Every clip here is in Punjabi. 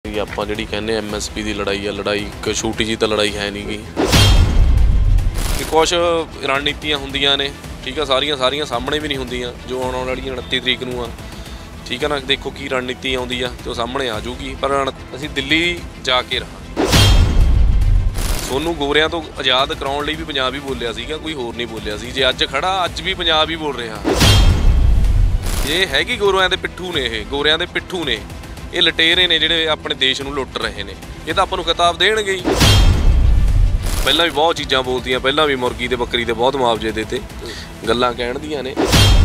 ਵੀ ਆਪਾਂ ਜਿਹੜੀ ਕਹਿੰਦੇ MSP ਦੀ ਲੜਾਈ ਆ, ਲੜਾਈ ਇੱਕ ਛੋਟੀ ਜਿਹੀ ਤਾਂ ਲੜਾਈ ਹੈ ਨਹੀਂ ਗੀ ਕਿ ਕੁਛ ਰਣਨੀਤੀਆਂ ਹੁੰਦੀਆਂ ਨੇ, ਠੀਕ ਆ, ਸਾਰੀਆਂ ਸਾਹਮਣੇ ਵੀ ਨਹੀਂ ਹੁੰਦੀਆਂ ਜੋ ਆਉਣ ਵਾਲੀ 29 ਤਰੀਕ ਨੂੰ ਆ, ਠੀਕ ਆ ਨਾ। ਦੇਖੋ ਕੀ ਰਣਨੀਤੀ ਆਉਂਦੀ ਆ ਤੇ ਉਹ ਸਾਹਮਣੇ ਆ ਜੂਗੀ, ਪਰ ਅਸੀਂ ਦਿੱਲੀ ਜਾ ਕੇ ਰਹਾਂਗੇ। ਸੋਨੂੰ ਗੋਰਿਆਂ ਤੋਂ ਆਜ਼ਾਦ ਕਰਾਉਣ ਲਈ ਵੀ ਪੰਜਾਬ ਹੀ ਬੋਲਿਆ ਸੀਗਾ, ਕੋਈ ਹੋਰ ਨਹੀਂ ਬੋਲਿਆ ਸੀ। ਜੇ ਅੱਜ ਖੜਾ, ਅੱਜ ਵੀ ਪੰਜਾਬ ਹੀ ਬੋਲ ਰਿਹਾ। ਇਹ ਹੈਗੀ ਗੋਰਿਆਂ ਦੇ ਪਿੱਠੂ ਨੇ, ਇਹ ਗੋਰਿਆਂ ਦੇ ਪਿੱਠੂ ਨੇ, ਇਹ ਲਟੇਰੇ ਨੇ ਜਿਹੜੇ ਆਪਣੇ ਦੇਸ਼ ਨੂੰ ਲੁੱਟ ਰਹੇ ਨੇ। ਇਹ ਤਾਂ ਆਪਾਂ ਨੂੰ ਖਿਤਾਬ ਦੇਣਗੇ ਹੀ। ਪਹਿਲਾਂ ਵੀ ਬਹੁਤ ਚੀਜ਼ਾਂ ਬੋਲਦੀਆਂ, ਪਹਿਲਾਂ ਵੀ ਮੁਰਗੀ ਤੇ ਬੱਕਰੀ ਦੇ ਬਹੁਤ ਮੁਆਵਜ਼ੇ ਦਿੱਤੇ, ਗੱਲਾਂ ਕਹਿਣ ਦੀਆਂ ਨੇ।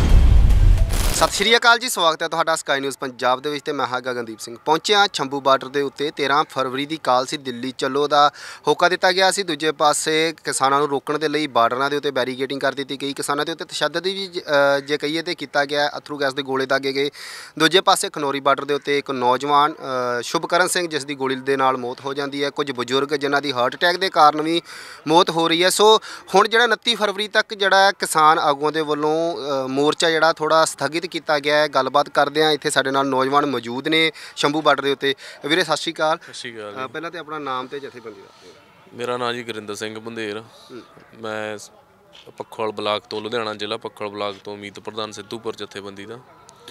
ਸਤਿ ਸ਼੍ਰੀ ਅਕਾਲ ਜੀ, ਸਵਾਗਤ ਹੈ ਤੁਹਾਡਾ ਸਕਾਈ ਨਿਊਜ਼ ਪੰਜਾਬ ਦੇ ਵਿੱਚ ਤੇ ਮੈਂ ਹਾਂ ਗਗਨਦੀਪ ਸਿੰਘ। ਪਹੁੰਚਿਆ ਸ਼ੰਭੂ ਬਾਰਡਰ ਦੇ ਉੱਤੇ। 13 ਫਰਵਰੀ ਦੀ ਕਾਲ ਸੀ, ਦਿੱਲੀ ਚੱਲੋ ਦਾ ਹੋਕਾ ਦਿੱਤਾ ਗਿਆ ਸੀ। ਦੂਜੇ ਪਾਸੇ ਕਿਸਾਨਾਂ ਨੂੰ ਰੋਕਣ ਦੇ ਲਈ ਬਾਰਡਰਾਂ ਦੇ ਉੱਤੇ ਬੈਰੀਕੇਡਿੰਗ ਕਰ ਦਿੱਤੀ ਗਈ। ਕਿਸਾਨਾਂ ਦੇ ਉੱਤੇ ਤਸ਼ੱਦਦ ਵੀ ਜੇ ਕਹੀਏ ਤੇ ਕੀਤਾ ਗਿਆ, ਅਥਰੂ ਗੈਸ ਦੇ ਗੋਲੇ ਦਾਗੇ ਗਏ। ਦੂਜੇ ਪਾਸੇ ਖਨੌਰੀ ਬਾਰਡਰ ਦੇ ਉੱਤੇ ਇੱਕ ਨੌਜਵਾਨ ਸ਼ੁਭਕਰਨ ਸਿੰਘ, ਜਿਸ ਦੀ ਗੋਲੀ ਦੇ ਨਾਲ ਮੌਤ ਹੋ ਜਾਂਦੀ ਹੈ। ਕੁਝ ਬਜ਼ੁਰਗ ਜਿਨ੍ਹਾਂ ਦੀ ਹਾਰਟ ਅਟੈਕ ਦੇ ਕਾਰਨ ਵੀ ਮੌਤ ਹੋ ਰਹੀ ਹੈ। ਸੋ ਹੁਣ ਜਿਹੜਾ 29 ਫਰਵਰੀ ਤੱਕ ਜਿਹੜਾ ਕਿਸਾਨ ਆਗੂਆਂ ਦੇ ਵੱਲੋਂ ਮੋਰਚਾ ਜਿਹੜਾ ਥੋੜ੍ਹਾ ਸਥਗਿਤ ਕੀਤਾ ਗਿਆ ਹੈ। ਗੱਲਬਾਤ ਕਰਦੇ ਹਾਂ। ਇੱਥੇ ਸਾਡੇ ਨਾਲ ਨੌਜਵਾਨ ਮੌਜੂਦ ਨੇ ਸ਼ੰਭੂ ਬਾਰਡਰ ਦੇ ਉੱਤੇ। ਵੀਰੇ ਸਤਿ ਸ਼੍ਰੀ ਅਕਾਲ। ਸਤਿ ਸ਼੍ਰੀ ਅਕਾਲ। ਪਹਿਲਾਂ ਤਾਂ ਆਪਣਾ ਨਾਮ ਤੇ ਜਥੇਬੰਦੀ ਦਾ। ਮੇਰਾ ਨਾਮ ਜੀ ਗੁਰਿੰਦਰ ਸਿੰਘ ਬੰਦੇਰ। ਮੈਂ ਪੱਖੋਵਾਲ ਬਲਾਕ ਤੋਂ, ਲੁਧਿਆਣਾ ਜ਼ਿਲ੍ਹਾ ਪੱਖੋਵਾਲ ਬਲਾਕ ਤੋਂ ਮੀਤ ਪ੍ਰਧਾਨ ਸਿੱਧੂਪੁਰ ਜਥੇਬੰਦੀ ਦਾ।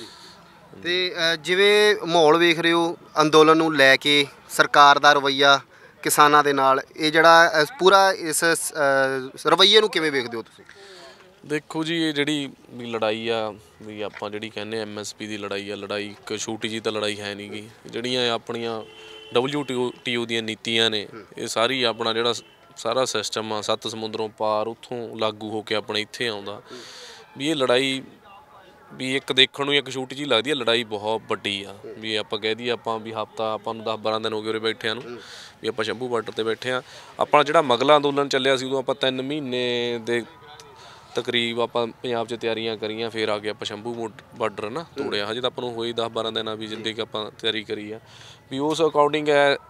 ਤੇ ਜਿਵੇਂ ਮਾਹੌਲ ਵੇਖ ਰਹੇ ਹੋ ਅੰਦੋਲਨ ਨੂੰ ਲੈ ਕੇ, ਸਰਕਾਰ ਦਾ ਰਵੱਈਆ ਕਿਸਾਨਾਂ ਦੇ ਨਾਲ, ਇਹ ਜਿਹੜਾ ਪੂਰਾ ਇਸ ਰਵੱਈਏ ਨੂੰ ਕਿਵੇਂ ਵੇਖਦੇ ਹੋ ਤੁਸੀਂ? ਦੇਖੋ ਜੀ, ਇਹ ਜਿਹੜੀ ਵੀ ਲੜਾਈ ਆ, ਵੀ ਆਪਾਂ ਜਿਹੜੀ ਕਹਿੰਦੇ MSP ਦੀ ਲੜਾਈ ਆ, ਲੜਾਈ ਇੱਕ ਛੋਟੀ ਜਿਹੀ ਤਾਂ ਲੜਾਈ ਹੈ ਨਹੀਂ ਗੀ। ਜਿਹੜੀਆਂ ਆਪਣੀਆਂ WTO ਦੀਆਂ ਨੀਤੀਆਂ ਨੇ, ਇਹ ਸਾਰੀ ਆਪਣਾ ਜਿਹੜਾ ਸਾਰਾ ਸਿਸਟਮ ਆ 7 ਸਮੁੰਦਰੋਂ ਪਾਰ ਉੱਥੋਂ ਲਾਗੂ ਹੋ ਕੇ ਆਪਣੇ ਇੱਥੇ ਆਉਂਦਾ। ਵੀ ਇਹ ਲੜਾਈ ਵੀ ਇੱਕ ਦੇਖਣ ਨੂੰ ਇੱਕ ਛੋਟੀ ਜਿਹੀ ਲੱਗਦੀ ਹੈ, ਲੜਾਈ ਬਹੁਤ ਵੱਡੀ ਆ। ਵੀ ਆਪਾਂ ਕਹਿ ਦਈਏ ਆਪਾਂ ਵੀ ਹਫ਼ਤਾ, ਆਪਾਂ ਨੂੰ 10-12 ਦਿਨ ਹੋ ਗਏ ਉਰੇ ਬੈਠਿਆਂ ਨੂੰ, ਵੀ ਆਪਾਂ ਸ਼ੰਭੂ ਬਾਰਡਰ 'ਤੇ ਬੈਠੇ ਹਾਂ। ਆਪਣਾ ਜਿਹੜਾ ਮਗਲਾ ਅੰਦੋਲਨ ਚੱਲਿਆ ਸੀ, ਉਦੋਂ ਆਪਾਂ 3 ਮਹੀਨੇ ਦੇ ਤਕਰੀਬ ਆਪਾਂ ਪੰਜਾਬ 'ਚ ਤਿਆਰੀਆਂ ਕਰੀਆਂ, ਫਿਰ ਆ ਕੇ ਆਪਾਂ ਸ਼ੰਭੂ ਬਾਰਡਰ ਨਾ ਤੋੜਿਆ। ਹਜੇ ਤਾਂ ਆਪਾਂ ਨੂੰ ਹੋਈ 10-12 ਦਿਨਾਂ ਵੀ ਜਿੰਨੀ ਕਿ ਆਪਾਂ ਤਿਆਰੀ ਕਰੀ ਆ। ਵੀ ਉਸ ਅਕੋਰਡਿੰਗ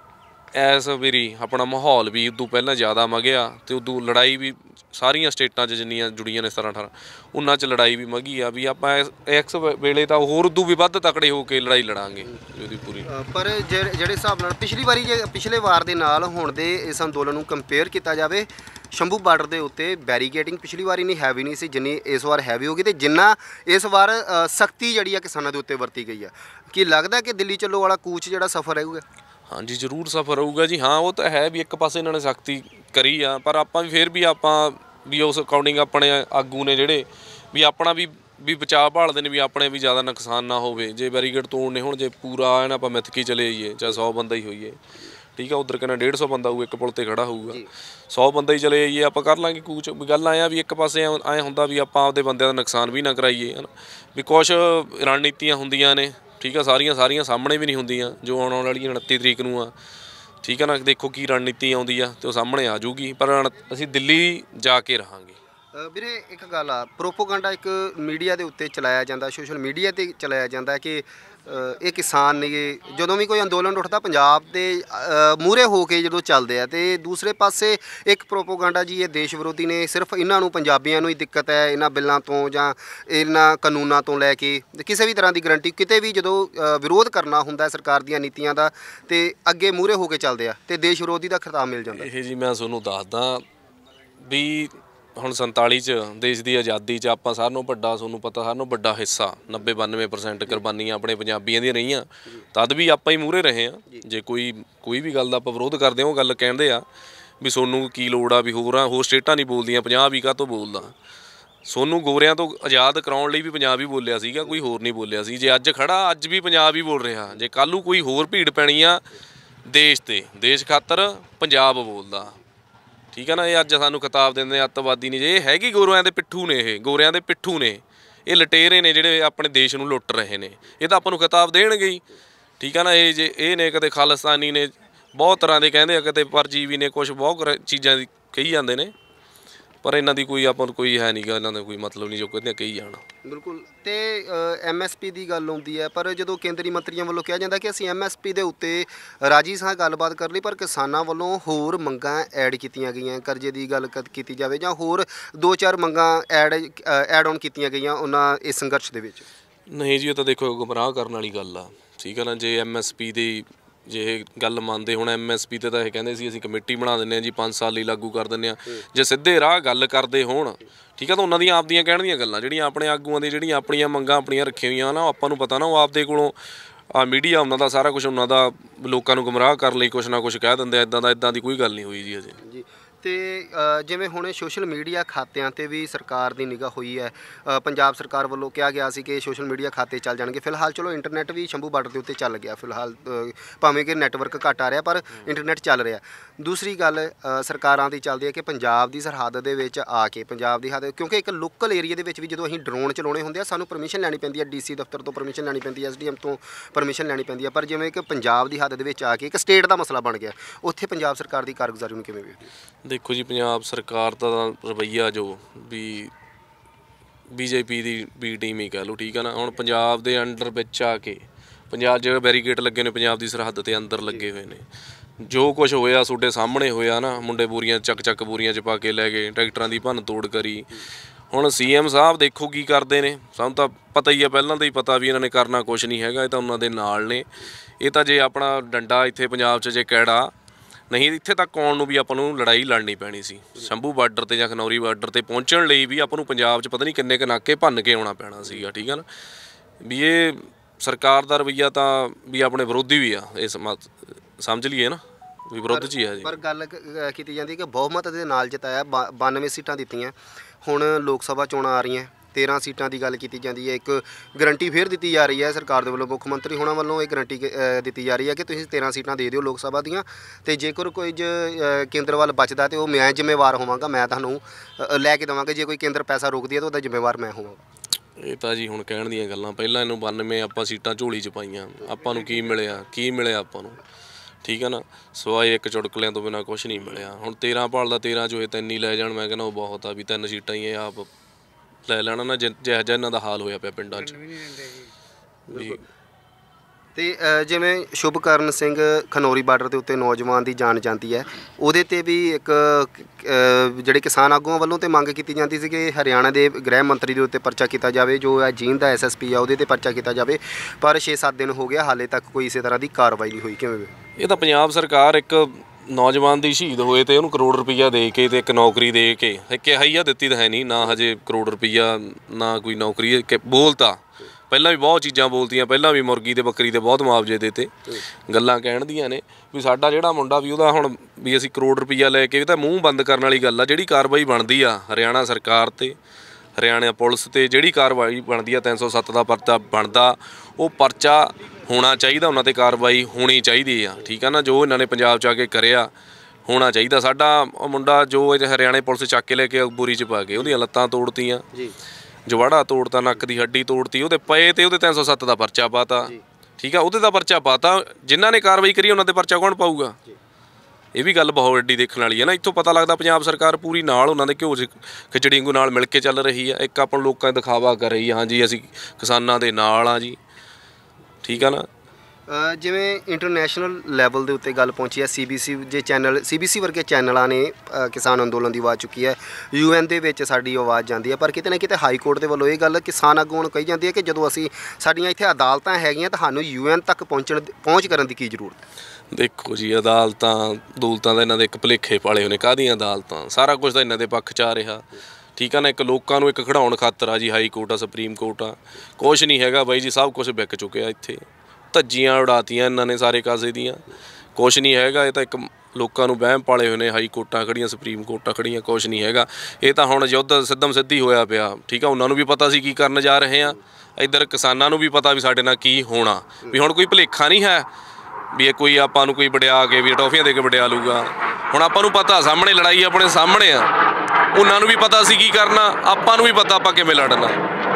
ਐਸ ਵਾਰੀ ਆਪਣਾ ਮਾਹੌਲ ਵੀ ਉਦੋਂ ਪਹਿਲਾਂ ਜ਼ਿਆਦਾ ਮਗਿਆ, ਅਤੇ ਉਦੋਂ ਲੜਾਈ ਵੀ ਸਾਰੀਆਂ ਸਟੇਟਾਂ 'ਚ ਜਿੰਨੀਆਂ ਜੁੜੀਆਂ ਨੇ 17-18 ਉਹਨਾਂ 'ਚ ਲੜਾਈ ਵੀ ਮਗੀ ਆ। ਵੀ ਆਪਾਂ ਇਸ ਵੇਲੇ ਤਾਂ ਹੋਰ ਉਦੋਂ ਵੀ ਵੱਧ ਤਕੜੇ ਹੋ ਕੇ ਲੜਾਈ ਲੜਾਂਗੇ ਉਹਦੀ ਪੂਰੀ। ਪਰ ਜਿਹੜੇ ਹਿਸਾਬ ਨਾਲ ਪਿਛਲੀ ਵਾਰੀ, ਜੇ ਪਿਛਲੇ ਵਾਰ ਦੇ ਨਾਲ ਹੁਣ ਦੇ ਇਸ ਅੰਦੋਲਨ ਨੂੰ ਕੰਪੇਅਰ ਕੀਤਾ ਜਾਵੇ, ਸ਼ੰਭੂ ਬਾਰਡਰ ਦੇ ਉੱਤੇ ਬੈਰੀਕੇਡਿੰਗ ਪਿਛਲੀ ਵਾਰੀ ਨਹੀਂ ਹੈਵੀ ਨਹੀਂ ਸੀ ਜਿੰਨੀ ਇਸ ਵਾਰ ਹੈਵੀ ਹੋ ਗਈ, ਅਤੇ ਜਿੰਨਾ ਇਸ ਵਾਰ ਸਖਤੀ ਜਿਹੜੀ ਆ ਕਿਸਾਨਾਂ ਦੇ ਉੱਤੇ ਵਰਤੀ ਗਈ ਆ। ਕੀ ਲੱਗਦਾ ਕਿ ਦਿੱਲੀ ਚੱਲੋ ਵਾਲਾ ਕੂਚ ਜਿਹੜਾ ਸਫ਼ਰ ਰਹੂਗਾ? ਹਾਂਜੀ, ਜ਼ਰੂਰ ਸਫ਼ਰ ਰਹੂਗਾ ਜੀ। ਹਾਂ, ਉਹ ਤਾਂ ਹੈ ਵੀ ਇੱਕ ਪਾਸੇ ਇਹਨਾਂ ਨੇ ਸਖਤੀ ਕਰੀ ਆ, ਪਰ ਆਪਾਂ ਵੀ ਫਿਰ ਵੀ ਆਪਾਂ ਵੀ ਉਸ ਅਕੋਰਡਿੰਗ ਆਪਣੇ ਆਗੂ ਨੇ ਜਿਹੜੇ ਵੀ ਆਪਣਾ ਵੀ ਬਚਾਅ ਭਾਲਦੇ ਨੇ, ਵੀ ਆਪਣੇ ਵੀ ਜ਼ਿਆਦਾ ਨੁਕਸਾਨ ਨਾ ਹੋਵੇ। ਜੇ ਬੈਰੀਕੇਡ ਤੋੜਨੇ ਹੁਣ, ਜੇ ਪੂਰਾ ਐਨ ਆਪਾਂ ਮਿੱਥਕੀ ਚਲੇ ਜਾਈਏ, ਚਾਹੇ 100 ਬੰਦਾ ਹੀ ਹੋਈਏ, ਠੀਕ ਆ। ਉੱਧਰ ਕਹਿੰਦਾ 150 ਬੰਦਾ ਹੋਊ, ਇੱਕ ਪੁਲ 'ਤੇ ਖੜਾ ਹੋਊਗਾ, 100 ਬੰਦਾ ਹੀ ਚਲੇ ਜਾਈਏ, ਆਪਾਂ ਕਰ ਲਾਂਗੇ ਕੂਚ। ਵੀ ਗੱਲ ਆਇਆ ਵੀ ਇੱਕ ਪਾਸੇ ਐਂ ਹੁੰਦਾ ਵੀ ਆਪਾਂ ਆਪਦੇ ਬੰਦਿਆਂ ਦਾ ਨੁਕਸਾਨ ਵੀ ਨਾ ਕਰਾਈਏ, ਵੀ ਕੁਛ ਰਣਨੀਤੀਆਂ ਹੁੰਦੀਆਂ ਨੇ, ਠੀਕ ਆ, ਸਾਰੀਆਂ ਸਾਹਮਣੇ ਵੀ ਨਹੀਂ ਹੁੰਦੀਆਂ ਜੋ ਆਉਣ ਵਾਲੀ 29 ਤਰੀਕ ਨੂੰ ਆ, ਠੀਕ ਆ ਨਾ। ਦੇਖੋ ਕੀ ਰਣਨੀਤੀ ਆਉਂਦੀ ਆ ਤੇ ਉਹ ਸਾਹਮਣੇ ਆ ਜੂਗੀ, ਪਰ ਅਸੀਂ ਦਿੱਲੀ ਜਾ ਕੇ ਰਹਾਂਗੇ। ਵੀਰੇ ਇੱਕ ਗੱਲ ਆ, ਪ੍ਰੋਪੋਗੰਡਾ ਇੱਕ ਮੀਡੀਆ ਦੇ ਉੱਤੇ ਚਲਾਇਆ ਜਾਂਦਾ, ਸੋਸ਼ਲ ਮੀਡੀਆ 'ਤੇ ਚਲਾਇਆ ਜਾਂਦਾ ਕਿ ਇਹ ਕਿਸਾਨ ਨੇ, ਜਦੋਂ ਵੀ ਕੋਈ ਅੰਦੋਲਨ ਉੱਠਦਾ ਪੰਜਾਬ ਦੇ ਮੂਹਰੇ ਹੋ ਕੇ ਜਦੋਂ ਚੱਲਦੇ ਆ, ਅਤੇ ਦੂਸਰੇ ਪਾਸੇ ਇੱਕ ਪ੍ਰੋਪੋਗੰਡਾ ਜੀ ਇਹ ਦੇਸ਼ ਵਿਰੋਧੀ ਨੇ, ਸਿਰਫ ਇਹਨਾਂ ਨੂੰ ਪੰਜਾਬੀਆਂ ਨੂੰ ਹੀ ਦਿੱਕਤ ਹੈ ਇਹਨਾਂ ਬਿੱਲਾਂ ਤੋਂ ਜਾਂ ਇਹਨਾਂ ਕਾਨੂੰਨਾਂ ਤੋਂ ਲੈ ਕੇ, ਕਿਸੇ ਵੀ ਤਰ੍ਹਾਂ ਦੀ ਗਰੰਟੀ ਕਿਤੇ ਵੀ ਜਦੋਂ ਵਿਰੋਧ ਕਰਨਾ ਹੁੰਦਾ ਸਰਕਾਰ ਦੀਆਂ ਨੀਤੀਆਂ ਦਾ, ਅਤੇ ਅੱਗੇ ਮੂਹਰੇ ਹੋ ਕੇ ਚੱਲਦੇ ਆ ਅਤੇ ਦੇਸ਼ ਵਿਰੋਧੀ ਦਾ ਖਿਤਾਬ ਮਿਲ ਜਾਂਦਾ। ਇਹ ਜੀ ਮੈਂ ਤੁਹਾਨੂੰ ਦੱਸਦਾ ਵੀ ਹੁਣ 47 'ਚ ਦੇਸ਼ ਦੀ ਆਜ਼ਾਦੀ 'ਚ ਆਪਾਂ ਸਾਰਿਆਂ ਨੂੰ ਵੱਡਾ, ਤੁਹਾਨੂੰ ਪਤਾ, ਸਾਰਿਆਂ ਨੂੰ ਵੱਡਾ ਹਿੱਸਾ 90-92% ਕੁਰਬਾਨੀਆਂ ਆਪਣੇ ਪੰਜਾਬੀਆਂ ਦੀਆਂ ਰਹੀਆਂ। ਤਦ ਵੀ ਆਪਾਂ ਹੀ ਮੂਹਰੇ ਰਹੇ ਹਾਂ। ਜੇ ਕੋਈ ਵੀ ਗੱਲ ਦਾ ਆਪਾਂ ਵਿਰੋਧ ਕਰਦੇ ਹਾਂ, ਉਹ ਗੱਲ ਕਹਿੰਦੇ ਆ ਵੀ ਤੁਹਾਨੂੰ ਕੀ ਲੋੜ ਆ, ਵੀ ਹੋਰ ਸਟੇਟਾਂ ਨਹੀਂ ਬੋਲਦੀਆਂ, ਪੰਜਾਬ ਹੀ ਕਾਹਤੋਂ ਬੋਲਦਾ। ਸੋਨੂੰ ਗੋਰਿਆਂ ਤੋਂ ਆਜ਼ਾਦ ਕਰਾਉਣ ਲਈ ਵੀ ਪੰਜਾਬ ਹੀ ਬੋਲਿਆ ਸੀਗਾ, ਕੋਈ ਹੋਰ ਨਹੀਂ ਬੋਲਿਆ ਸੀ। ਜੇ ਅੱਜ ਖੜਾ, ਅੱਜ ਵੀ ਪੰਜਾਬ ਹੀ ਬੋਲ ਰਿਹਾ। ਜੇ ਕੱਲ੍ਹ ਨੂੰ ਕੋਈ ਹੋਰ ਭੀੜ ਪੈਣੀ ਆ ਦੇਸ਼ 'ਤੇ, ਦੇਸ਼ ਖਾਤਰ ਪੰਜਾਬ ਬੋਲਦਾ, ਠੀਕ ਹੈ ਨਾ। ਇਹ ਅੱਜ ਸਾਨੂੰ ਖਿਤਾਬ ਦਿੰਦੇ ਅੱਤਵਾਦੀ ਨਹੀਂ। ਜੇ ਇਹ ਹੈਗੀ ਗੋਰਿਆਂ ਦੇ ਪਿੱਠੂ ਨੇ, ਇਹ ਗੋਰਿਆਂ ਦੇ ਪਿੱਠੂ ਨੇ, ਇਹ ਲਟੇਰੇ ਨੇ ਜਿਹੜੇ ਆਪਣੇ ਦੇਸ਼ ਨੂੰ ਲੁੱਟ ਰਹੇ ਨੇ। ਇਹ ਤਾਂ ਆਪਾਂ ਨੂੰ ਖਿਤਾਬ ਦੇਣਗੇ ਹੀ, ਠੀਕ ਹੈ ਨਾ। ਇਹ ਨੇ ਕਦੇ ਖਾਲਿਸਤਾਨੀ ਨੇ, ਬਹੁਤ ਤਰ੍ਹਾਂ ਦੇ ਕਹਿੰਦੇ ਆ, ਕਦੇ ਪਰਜੀਵੀ ਨੇ, ਕੁਛ ਬਹੁਤ ਚੀਜ਼ਾਂ ਦੀ ਕਹੀ ਜਾਂਦੇ ਨੇ, ਪਰ ਇਹਨਾਂ ਦੀ ਕੋਈ ਆਪਾਂ ਨੂੰ ਕੋਈ ਹੈ ਨਹੀਂ ਗਾ, ਇਹਨਾਂ ਦਾ ਕੋਈ ਮਤਲਬ ਨਹੀਂ ਜੋ ਕਹਿੰਦੇ ਕਹੀ ਜਾਣਾ। ਬਿਲਕੁਲ। ਅਤੇ MSP ਦੀ ਗੱਲ ਆਉਂਦੀ ਹੈ, ਪਰ ਜਦੋਂ ਕੇਂਦਰੀ ਮੰਤਰੀਆਂ ਵੱਲੋਂ ਕਿਹਾ ਜਾਂਦਾ ਕਿ ਅਸੀਂ MSP ਦੇ ਉੱਤੇ ਰਾਜੀ ਸਾਂ ਗੱਲਬਾਤ ਕਰ ਲਈ, ਪਰ ਕਿਸਾਨਾਂ ਵੱਲੋਂ ਹੋਰ ਮੰਗਾਂ ਐਡ ਕੀਤੀਆਂ ਗਈਆਂ। ਕਰਜ਼ੇ ਦੀ ਗੱਲ ਕੀਤੀ ਜਾਵੇ ਜਾਂ ਹੋਰ 2-4 ਮੰਗਾਂ ਐਡ ਔਨ ਕੀਤੀਆਂ ਗਈਆਂ ਉਹਨਾਂ ਇਸ ਸੰਘਰਸ਼ ਦੇ ਵਿੱਚ। ਨਹੀਂ ਜੀ, ਇਹ ਤਾਂ ਦੇਖੋ ਗੁੰਮਰਾਹ ਕਰਨ ਵਾਲੀ ਗੱਲ ਆ, ਠੀਕ ਹੈ ਨਾ। ਜੇ MSP ਦੀ ਜੇ ਇਹ ਗੱਲ ਮੰਨਦੇ ਹੁਣ MSP ਤੇ ਤਾਂ ਇਹ ਕਹਿੰਦੇ ਸੀ ਅਸੀਂ ਕਮੇਟੀ ਬਣਾ ਦਿੰਦੇ ਹਾਂ ਜੀ 5 ਸਾਲ ਲਈ ਲਾਗੂ ਕਰ ਦਿੰਦੇ ਹਾਂ। ਜੇ ਸਿੱਧੇ ਰਾਹ ਗੱਲ ਕਰਦੇ ਹੋਣ ਠੀਕ ਆ ਤਾਂ ਉਹਨਾਂ ਦੀਆਂ ਆਪਦੀਆਂ ਕਹਿਣ ਦੀਆਂ ਗੱਲਾਂ ਜਿਹੜੀਆਂ ਆਪਣੇ ਆਗੂਆਂ ਦੀ ਜਿਹੜੀਆਂ ਆਪਣੀਆਂ ਮੰਗਾਂ ਆਪਣੀਆਂ ਰੱਖੀਆਂ ਹੋਈਆਂ ਨਾ ਆਪਾਂ ਨੂੰ ਪਤਾ ਨਾ ਉਹ ਆਪਦੇ ਕੋਲੋਂ ਆ ਮੀਡੀਆ ਉਹਨਾਂ ਦਾ ਸਾਰਾ ਕੁਝ ਉਹਨਾਂ ਦਾ ਲੋਕਾਂ ਨੂੰ ਗੁੰਮਰਾਹ ਕਰਨ ਲਈ ਕੁਛ ਨਾ ਕੁਛ ਕਹਿ ਦਿੰਦੇ ਇੱਦਾਂ ਦੀ ਕੋਈ ਗੱਲ ਨਹੀਂ ਹੋਈ ਜੀ ਅਜੇ ਜੀ। ਤੇ ਜਿਵੇਂ ਹੁਣ ਸੋਸ਼ਲ ਮੀਡੀਆ ਖਾਤਿਆਂ 'ਤੇ ਵੀ ਸਰਕਾਰ ਦੀ ਨਿਗਾਹ ਹੋਈ ਹੈ। ਪੰਜਾਬ ਸਰਕਾਰ ਵੱਲੋਂ ਕਿਹਾ ਗਿਆ ਸੀ ਕਿ ਸੋਸ਼ਲ ਮੀਡੀਆ ਖਾਤੇ ਚੱਲ ਜਾਣਗੇ। ਫਿਲਹਾਲ ਚਲੋ ਇੰਟਰਨੈਟ ਵੀ ਸ਼ੰਭੂ ਬਾਰਡਰ ਦੇ ਉੱਤੇ ਚੱਲ ਗਿਆ ਫਿਲਹਾਲ, ਭਾਵੇਂ ਕਿ ਨੈਟਵਰਕ ਘੱਟ ਆ ਰਿਹਾ ਪਰ ਇੰਟਰਨੈਟ ਚੱਲ ਰਿਹਾ। ਦੂਸਰੀ ਗੱਲ ਸਰਕਾਰਾਂ ਦੀ ਚੱਲਦੀ ਹੈ ਕਿ ਪੰਜਾਬ ਦੀ ਸਰਹੱਦ ਦੇ ਵਿੱਚ ਆ ਕੇ ਪੰਜਾਬ ਦੀ ਹੱਦ, ਕਿਉਂਕਿ ਇੱਕ ਲੋਕਲ ਏਰੀਆ ਦੇ ਵਿੱਚ ਵੀ ਜਦੋਂ ਅਸੀਂ ਡਰੋਨ ਚਲਾਉਣੇ ਹੁੰਦੇ ਆ ਸਾਨੂੰ ਪਰਮਿਸ਼ਨ ਲੈਣੀ ਪੈਂਦੀ ਹੈ, DC ਦਫ਼ਤਰ ਤੋਂ ਪਰਮਿਸ਼ਨ ਲੈਣੀ ਪੈਂਦੀ ਹੈ, SDM ਤੋਂ ਪਰਮਿਸ਼ਨ ਲੈਣੀ ਪੈਂਦੀ ਹੈ। ਪਰ ਜਿਵੇਂ ਕਿ ਪੰਜਾਬ ਦੀ ਹੱਦ ਦੇ ਵਿੱਚ ਆ ਕੇ ਇੱਕ ਸਟੇਟ ਦਾ ਮਸਲਾ ਬਣ ਗਿਆ, ਉੱਥੇ ਪੰਜਾਬ ਸਰਕਾਰ ਦੀ ਕਾਰਗੁਜ਼ਾਰੀ ਨੂੰ ਕਿਵੇਂ ਵੇਖਦੇ? ਦੇਖੋ ਜੀ ਪੰਜਾਬ ਸਰਕਾਰ ਦਾ ਰਵੱਈਆ ਜੋ ਵੀ BJP ਦੀ B ਟੀਮ ਹੀ ਕਹਿ ਲਓ ਠੀਕ ਆ ਨਾ। ਹੁਣ ਪੰਜਾਬ ਦੇ ਅੰਡਰ ਵਿੱਚ ਆ ਕੇ ਪੰਜਾਬ ਜਿਹੜੇ ਬੈਰੀਕੇਡ ਲੱਗੇ ਨੇ ਪੰਜਾਬ ਦੀ ਸਰਹੱਦ ਤੇ ਅੰਦਰ ਲੱਗੇ ਹੋਏ ਨੇ, ਜੋ ਕੁਝ ਹੋਇਆ ਤੁਹਾਡੇ ਸਾਹਮਣੇ ਹੋਇਆ ਨਾ। ਮੁੰਡੇ ਬੋਰੀਆਂ ਚੱਕ ਬੋਰੀਆਂ 'ਚ ਪਾ ਕੇ ਲੈ ਗਏ, ਟਰੈਕਟਰਾਂ ਦੀ ਭੰਨ ਤੋੜ ਕਰੀ। ਹੁਣ CM ਸਾਹਿਬ ਦੇਖੋ ਕੀ ਕਰਦੇ ਨੇ, ਸਾਨੂੰ ਤਾਂ ਪਤਾ ਹੀ ਆ, ਪਹਿਲਾਂ ਤਾਂ ਹੀ ਪਤਾ ਵੀ ਇਹਨਾਂ ਨੇ ਕਰਨਾ ਕੁਛ ਨਹੀਂ ਹੈਗਾ। ਇਹ ਤਾਂ ਉਹਨਾਂ ਦੇ ਨਾਲ ਨੇ। ਇਹ ਤਾਂ ਜੇ ਆਪਣਾ ਡੰਡਾ ਇੱਥੇ ਪੰਜਾਬ 'ਚ ਜੇ ਕੈੜਾ ਨਹੀਂ ਇੱਥੇ ਤੱਕ ਆਉਣ ਨੂੰ ਵੀ ਆਪਾਂ ਨੂੰ ਲੜਾਈ ਲੜਨੀ ਪੈਣੀ ਸੀ। ਸ਼ੰਭੂ ਬਾਰਡਰ 'ਤੇ ਜਾਂ ਖਨੌਰੀ ਬਾਰਡਰ 'ਤੇ ਪਹੁੰਚਣ ਲਈ ਵੀ ਆਪਾਂ ਨੂੰ ਪੰਜਾਬ 'ਚ ਪਤਾ ਨਹੀਂ ਕਿੰਨੇ ਕੁ ਨਾਕੇ ਭੰਨ ਕੇ ਆਉਣਾ ਪੈਣਾ ਸੀਗਾ ਠੀਕ ਆ ਨਾ। ਵੀ ਇਹ ਸਰਕਾਰ ਦਾ ਰਵੱਈਆ ਤਾਂ ਵੀ ਆਪਣੇ ਵਿਰੋਧੀ ਵੀ ਆ, ਇਹ ਸਮਝ ਲਈਏ ਨਾ ਵੀ ਵਿਰੋਧ 'ਚ ਹੀ ਆ ਜੀ। ਪਰ ਗੱਲ ਕੀਤੀ ਜਾਂਦੀ ਕਿ ਬਹੁਮਤ ਦੇ ਨਾਲ ਜਿਤਾਇਆ 92 ਸੀਟਾਂ ਦਿੱਤੀਆਂ। ਹੁਣ ਲੋਕ ਸਭਾ ਚੋਣਾਂ ਆ ਰਹੀਆਂ, 13 ਸੀਟਾਂ ਦੀ ਗੱਲ ਕੀਤੀ ਜਾਂਦੀ ਹੈ। ਇੱਕ ਗਰੰਟੀ ਫੇਰ ਦਿੱਤੀ ਜਾ ਰਹੀ ਹੈ ਸਰਕਾਰ ਦੇ ਵੱਲੋਂ, ਮੁੱਖ ਮੰਤਰੀ ਹੋਣਾ ਵੱਲੋਂ ਇਹ ਗਰੰਟੀ ਦਿੱਤੀ ਜਾ ਰਹੀ ਹੈ ਕਿ ਤੁਸੀਂ 13 ਸੀਟਾਂ ਦੇ ਦਿਓ ਲੋਕ ਸਭਾ ਦੀਆਂ, ਅਤੇ ਜੇਕਰ ਕੋਈ ਕੇਂਦਰ ਵੱਲ ਬਚਦਾ ਤਾਂ ਉਹ ਮੈਂ ਜ਼ਿੰਮੇਵਾਰ ਹੋਵਾਂਗਾ, ਮੈਂ ਤੁਹਾਨੂੰ ਲੈ ਕੇ ਦੇਵਾਂਗਾ। ਜੇ ਕੋਈ ਕੇਂਦਰ ਪੈਸਾ ਰੋਕਦੀ ਹੈ ਤਾਂ ਉਹਦਾ ਜ਼ਿੰਮੇਵਾਰ ਮੈਂ ਹੋਵਾਂਗਾ। ਇਹ ਤਾਂ ਜੀ ਹੁਣ ਕਹਿਣ ਦੀਆਂ ਗੱਲਾਂ। ਪਹਿਲਾਂ ਇਹਨੂੰ 92 ਆਪਾਂ ਸੀਟਾਂ ਝੋਲੀ 'ਚ ਪਾਈਆਂ, ਆਪਾਂ ਨੂੰ ਕੀ ਮਿਲਿਆ ਆਪਾਂ ਨੂੰ ਠੀਕ ਆ ਨਾ, ਸਵਾਏ ਇੱਕ ਚੁਟਕਲਿਆਂ ਤੋਂ ਬਿਨਾਂ ਕੁਛ ਨਹੀਂ ਮਿਲਿਆ। ਹੁਣ 13 ਭਾਲਦਾ 13 ਚੋਂ ਇਹ 3 ਹੀ ਲੈ ਜਾਣ, ਮੈਂ ਕਹਿੰਦਾ ਉਹ ਬਹੁਤ ਆ ਵੀ 3 ਸੀਟਾਂ ਹੀ ਇਹ ਆਪ ਲੈ ਲੈਣਾ ਨਾ, ਜਿਹੋ ਜਿਹਾ ਇਹਨਾਂ ਦਾ ਹਾਲ ਹੋਇਆ ਪਿਆ ਪਿੰਡਾਂ 'ਚ ਵੀ। ਅਤੇ ਜਿਵੇਂ ਸ਼ੁਭਕਰਨ ਸਿੰਘ ਖਨੌਰੀ ਬਾਰਡਰ ਦੇ ਉੱਤੇ ਨੌਜਵਾਨ ਦੀ ਜਾਨ ਜਾਂਦੀ ਹੈ, ਉਹਦੇ 'ਤੇ ਵੀ ਇੱਕ ਜਿਹੜੇ ਕਿਸਾਨ ਆਗੂਆਂ ਵੱਲੋਂ ਤਾਂ ਮੰਗ ਕੀਤੀ ਜਾਂਦੀ ਸੀ ਕਿ ਹਰਿਆਣਾ ਦੇ ਗ੍ਰਹਿ ਮੰਤਰੀ ਦੇ ਉੱਤੇ ਪਰਚਾ ਕੀਤਾ ਜਾਵੇ, ਜੋ ਹੈ ਜੀਂਦ ਦਾ SSP ਆ ਉਹਦੇ 'ਤੇ ਪਰਚਾ ਕੀਤਾ ਜਾਵੇ। ਪਰ 6-7 ਦਿਨ ਹੋ ਗਿਆ, ਹਾਲੇ ਤੱਕ ਕੋਈ ਇਸੇ ਤਰ੍ਹਾਂ ਦੀ ਕਾਰਵਾਈ ਨਹੀਂ ਹੋਈ। ਕਿਵੇਂ? ਇਹ ਤਾਂ ਪੰਜਾਬ ਸਰਕਾਰ ਇੱਕ ਨੌਜਵਾਨ ਦੀ ਸ਼ਹੀਦ ਹੋਏ ਤੇ ਉਹਨੂੰ ਕਰੋੜ ਰੁਪਈਆ ਦੇ ਕੇ ਤੇ ਇੱਕ ਨੌਕਰੀ ਦੇ ਕੇ ਕਿਹਾ ਹੀ ਆ, ਦਿੱਤੀ ਤਾਂ ਹੈ ਨਹੀਂ ਨਾ ਹਜੇ ਕਰੋੜ ਰੁਪਈਆ ਨਾ ਕੋਈ ਨੌਕਰੀ। ਬੋਲਤਾ ਪਹਿਲਾਂ ਵੀ ਬਹੁਤ ਚੀਜ਼ਾਂ ਬੋਲਤੀਆਂ, ਪਹਿਲਾਂ ਵੀ ਮੁਰਗੀ ਤੇ ਬੱਕਰੀ ਦੇ ਬਹੁਤ ਮੁਆਵਜ਼ੇ ਦਿੱਤੇ। ਗੱਲਾਂ ਕਹਿਣ ਦੀਆਂ ਨੇ ਵੀ ਸਾਡਾ ਜਿਹੜਾ ਮੁੰਡਾ ਵੀ ਉਹਦਾ ਹੁਣ ਵੀ ਅਸੀਂ ਕਰੋੜ ਰੁਪਈਆ ਲੈ ਕੇ, ਇਹ ਤਾਂ ਮੂੰਹ ਬੰਦ ਕਰਨ ਵਾਲੀ ਗੱਲ ਆ। ਜਿਹੜੀ ਕਾਰਵਾਈ ਬਣਦੀ ਆ ਹਰਿਆਣਾ ਸਰਕਾਰ ਤੇ ਹਰਿਆਣਾ ਪੁਲਿਸ ਤੇ ਜਿਹੜੀ ਕਾਰਵਾਈ ਬਣਦੀ ਆ 307 ਦਾ ਪਰਚਾ ਬਣਦਾ, ਉਹ ਪਰਚਾ ਹੋਣਾ ਚਾਹੀਦਾ, ਉਹਨਾਂ 'ਤੇ ਕਾਰਵਾਈ ਹੋਣੀ ਚਾਹੀਦੀ ਆ ਠੀਕ ਆ ਨਾ। ਜੋ ਇਹਨਾਂ ਨੇ ਪੰਜਾਬ 'ਚ ਆ ਕੇ ਕਰਿਆ ਹੋਣਾ ਚਾਹੀਦਾ। ਸਾਡਾ ਉਹ ਮੁੰਡਾ ਜੋ ਹਰਿਆਣੇ ਪੁਲਿਸ ਚੱਕ ਕੇ ਲੈ ਕੇ ਬੋਰੀ 'ਚ ਪਾ ਕੇ ਉਹਦੀਆਂ ਲੱਤਾਂ ਤੋੜਤੀਆਂ, ਜਵਾੜਾ ਤੋੜਤਾ, ਨੱਕ ਦੀ ਹੱਡੀ ਤੋੜਤੀ, ਉਹਦੇ ਪਏ ਤੇ ਉਹਦੇ 307 ਦਾ ਪਰਚਾ ਪਾਤਾ ਠੀਕ ਆ। ਉਹਦੇ ਦਾ ਪਰਚਾ ਪਾਤਾ, ਜਿਨ੍ਹਾਂ ਨੇ ਕਾਰਵਾਈ ਕਰੀ ਉਹਨਾਂ 'ਤੇ ਪਰਚਾ ਕੌਣ ਪਾਊਗਾ? ਇਹ ਵੀ ਗੱਲ ਬਹੁਤ ਵੱਡੀ ਦੇਖਣ ਵਾਲੀ ਹੈ ਨਾ। ਇੱਥੋਂ ਪਤਾ ਲੱਗਦਾ ਪੰਜਾਬ ਸਰਕਾਰ ਪੂਰੀ ਨਾਲ ਉਹਨਾਂ ਦੇ ਘਿਓ 'ਚ ਖਿਚੜੀ ਵਾਂਗੂ ਨਾਲ ਮਿਲ ਕੇ ਚੱਲ ਰਹੀ ਆ। ਇੱਕ ਆਪਾਂ ਲੋਕਾਂ 'ਚ ਦਿਖਾਵਾ ਕਰ ਰਹੀ ਆ, ਹਾਂਜੀ ਅਸੀਂ ਕਿਸਾਨਾਂ ਦੇ ਨਾਲ ਆ ਜੀ ਠੀਕ ਆ ਨਾ। ਜਿਵੇਂ ਇੰਟਰਨੈਸ਼ਨਲ ਲੈਵਲ ਦੇ ਉੱਤੇ ਗੱਲ ਪਹੁੰਚੀ ਹੈ, CBC ਵਰਗੇ ਚੈਨਲਾਂ ਨੇ ਕਿਸਾਨ ਅੰਦੋਲਨ ਦੀ ਆਵਾਜ਼ ਚੁੱਕੀ ਹੈ, UN ਦੇ ਵਿੱਚ ਸਾਡੀ ਆਵਾਜ਼ ਜਾਂਦੀ ਹੈ। ਪਰ ਕਿਤੇ ਨਾ ਕਿਤੇ ਹਾਈ ਕੋਰਟ ਦੇ ਵੱਲੋਂ ਇਹ ਗੱਲ ਕਿਸਾਨ ਆਗੂਆਂ ਨੂੰ ਕਹੀ ਜਾਂਦੀ ਹੈ ਕਿ ਜਦੋਂ ਸਾਡੀਆਂ ਇੱਥੇ ਅਦਾਲਤਾਂ ਹੈਗੀਆਂ ਤਾਂ ਸਾਨੂੰ UN ਤੱਕ ਪਹੁੰਚ ਕਰਨ ਦੀ ਕੀ ਜ਼ਰੂਰਤ ਹੈ? ਦੇਖੋ ਜੀ ਅਦਾਲਤਾਂ ਤਾਂ ਇਹਨਾਂ ਦੇ ਇੱਕ ਭੁਲੇਖੇ ਪਾਲੇ ਹੋਏ ਨੇ। ਕਾਹਦੀਆਂ ਅਦਾਲਤਾਂ? ਸਾਰਾ ਕੁਝ ਤਾਂ ਇਹਨਾਂ ਦੇ ਪੱਖ 'ਚ ਆ ਰਿਹਾ ਠੀਕ ਆ ਨਾ। ਇੱਕ ਲੋਕਾਂ ਨੂੰ ਇੱਕ ਖੜਾਉਣ ਖਾਤਰ ਆ ਜੀ ਹਾਈ ਕੋਰਟ ਆ, ਸੁਪਰੀਮ ਕੋਰਟ ਆ, ਕੁਛ ਨਹੀਂ ਹੈਗਾ ਬਾਈ ਜੀ, ਸਭ ਕੁਛ ਵਿਕ ਚੁੱਕਿਆ ਇੱਥੇ। ਧੱਜੀਆਂ ਉਡਾਤੀਆਂ ਇਹਨਾਂ ਨੇ ਸਾਰੇ ਕਾਸੇ ਦੀਆਂ, ਕੁਛ ਨਹੀਂ ਹੈਗਾ। ਇਹ ਤਾਂ ਇੱਕ ਲੋਕਾਂ ਨੂੰ ਵਹਿਮ ਪਾਲੇ ਹੋਏ ਨੇ। ਹਾਈ ਕੋਰਟਾਂ ਖੜੀਆਂ, ਸੁਪਰੀਮ ਕੋਰਟਾਂ ਖੜੀਆਂ, ਕੁਛ ਨਹੀਂ ਹੈਗਾ। ਇਹ ਤਾਂ ਹੁਣ ਯੁੱਧ ਸਿੱਧਮ ਸਿੱਧੀ ਹੋਇਆ ਪਿਆ ਠੀਕ ਆ। ਉਹਨਾਂ ਨੂੰ ਵੀ ਪਤਾ ਸੀ ਕੀ ਕਰਨ ਜਾ ਰਹੇ ਆ, ਇੱਧਰ ਕਿਸਾਨਾਂ ਨੂੰ ਵੀ ਪਤਾ ਵੀ ਸਾਡੇ ਨਾਲ ਕੀ ਹੋਣਾ। ਵੀ ਹੁਣ ਕੋਈ ਭੁਲੇਖਾ ਨਹੀਂ ਹੈ ਵੀ ਇਹ ਕੋਈ ਆਪਾਂ ਨੂੰ ਕੋਈ ਵੜਿਆ ਕੇ ਵੀ ਟੌਫੀਆਂ ਦੇ ਕੇ ਵੜਿਆ ਲੂਗਾ। ਹੁਣ ਆਪਾਂ ਨੂੰ ਪਤਾ ਸਾਹਮਣੇ ਲੜਾਈ ਆਪਣੇ ਸਾਹਮਣੇ ਆ, ਉਹਨਾਂ ਨੂੰ ਵੀ ਪਤਾ ਸੀ ਕੀ ਕਰਨਾ, ਆਪਾਂ ਨੂੰ ਵੀ ਪਤਾ ਆਪਾਂ ਕਿਵੇਂ ਲੜਨਾ।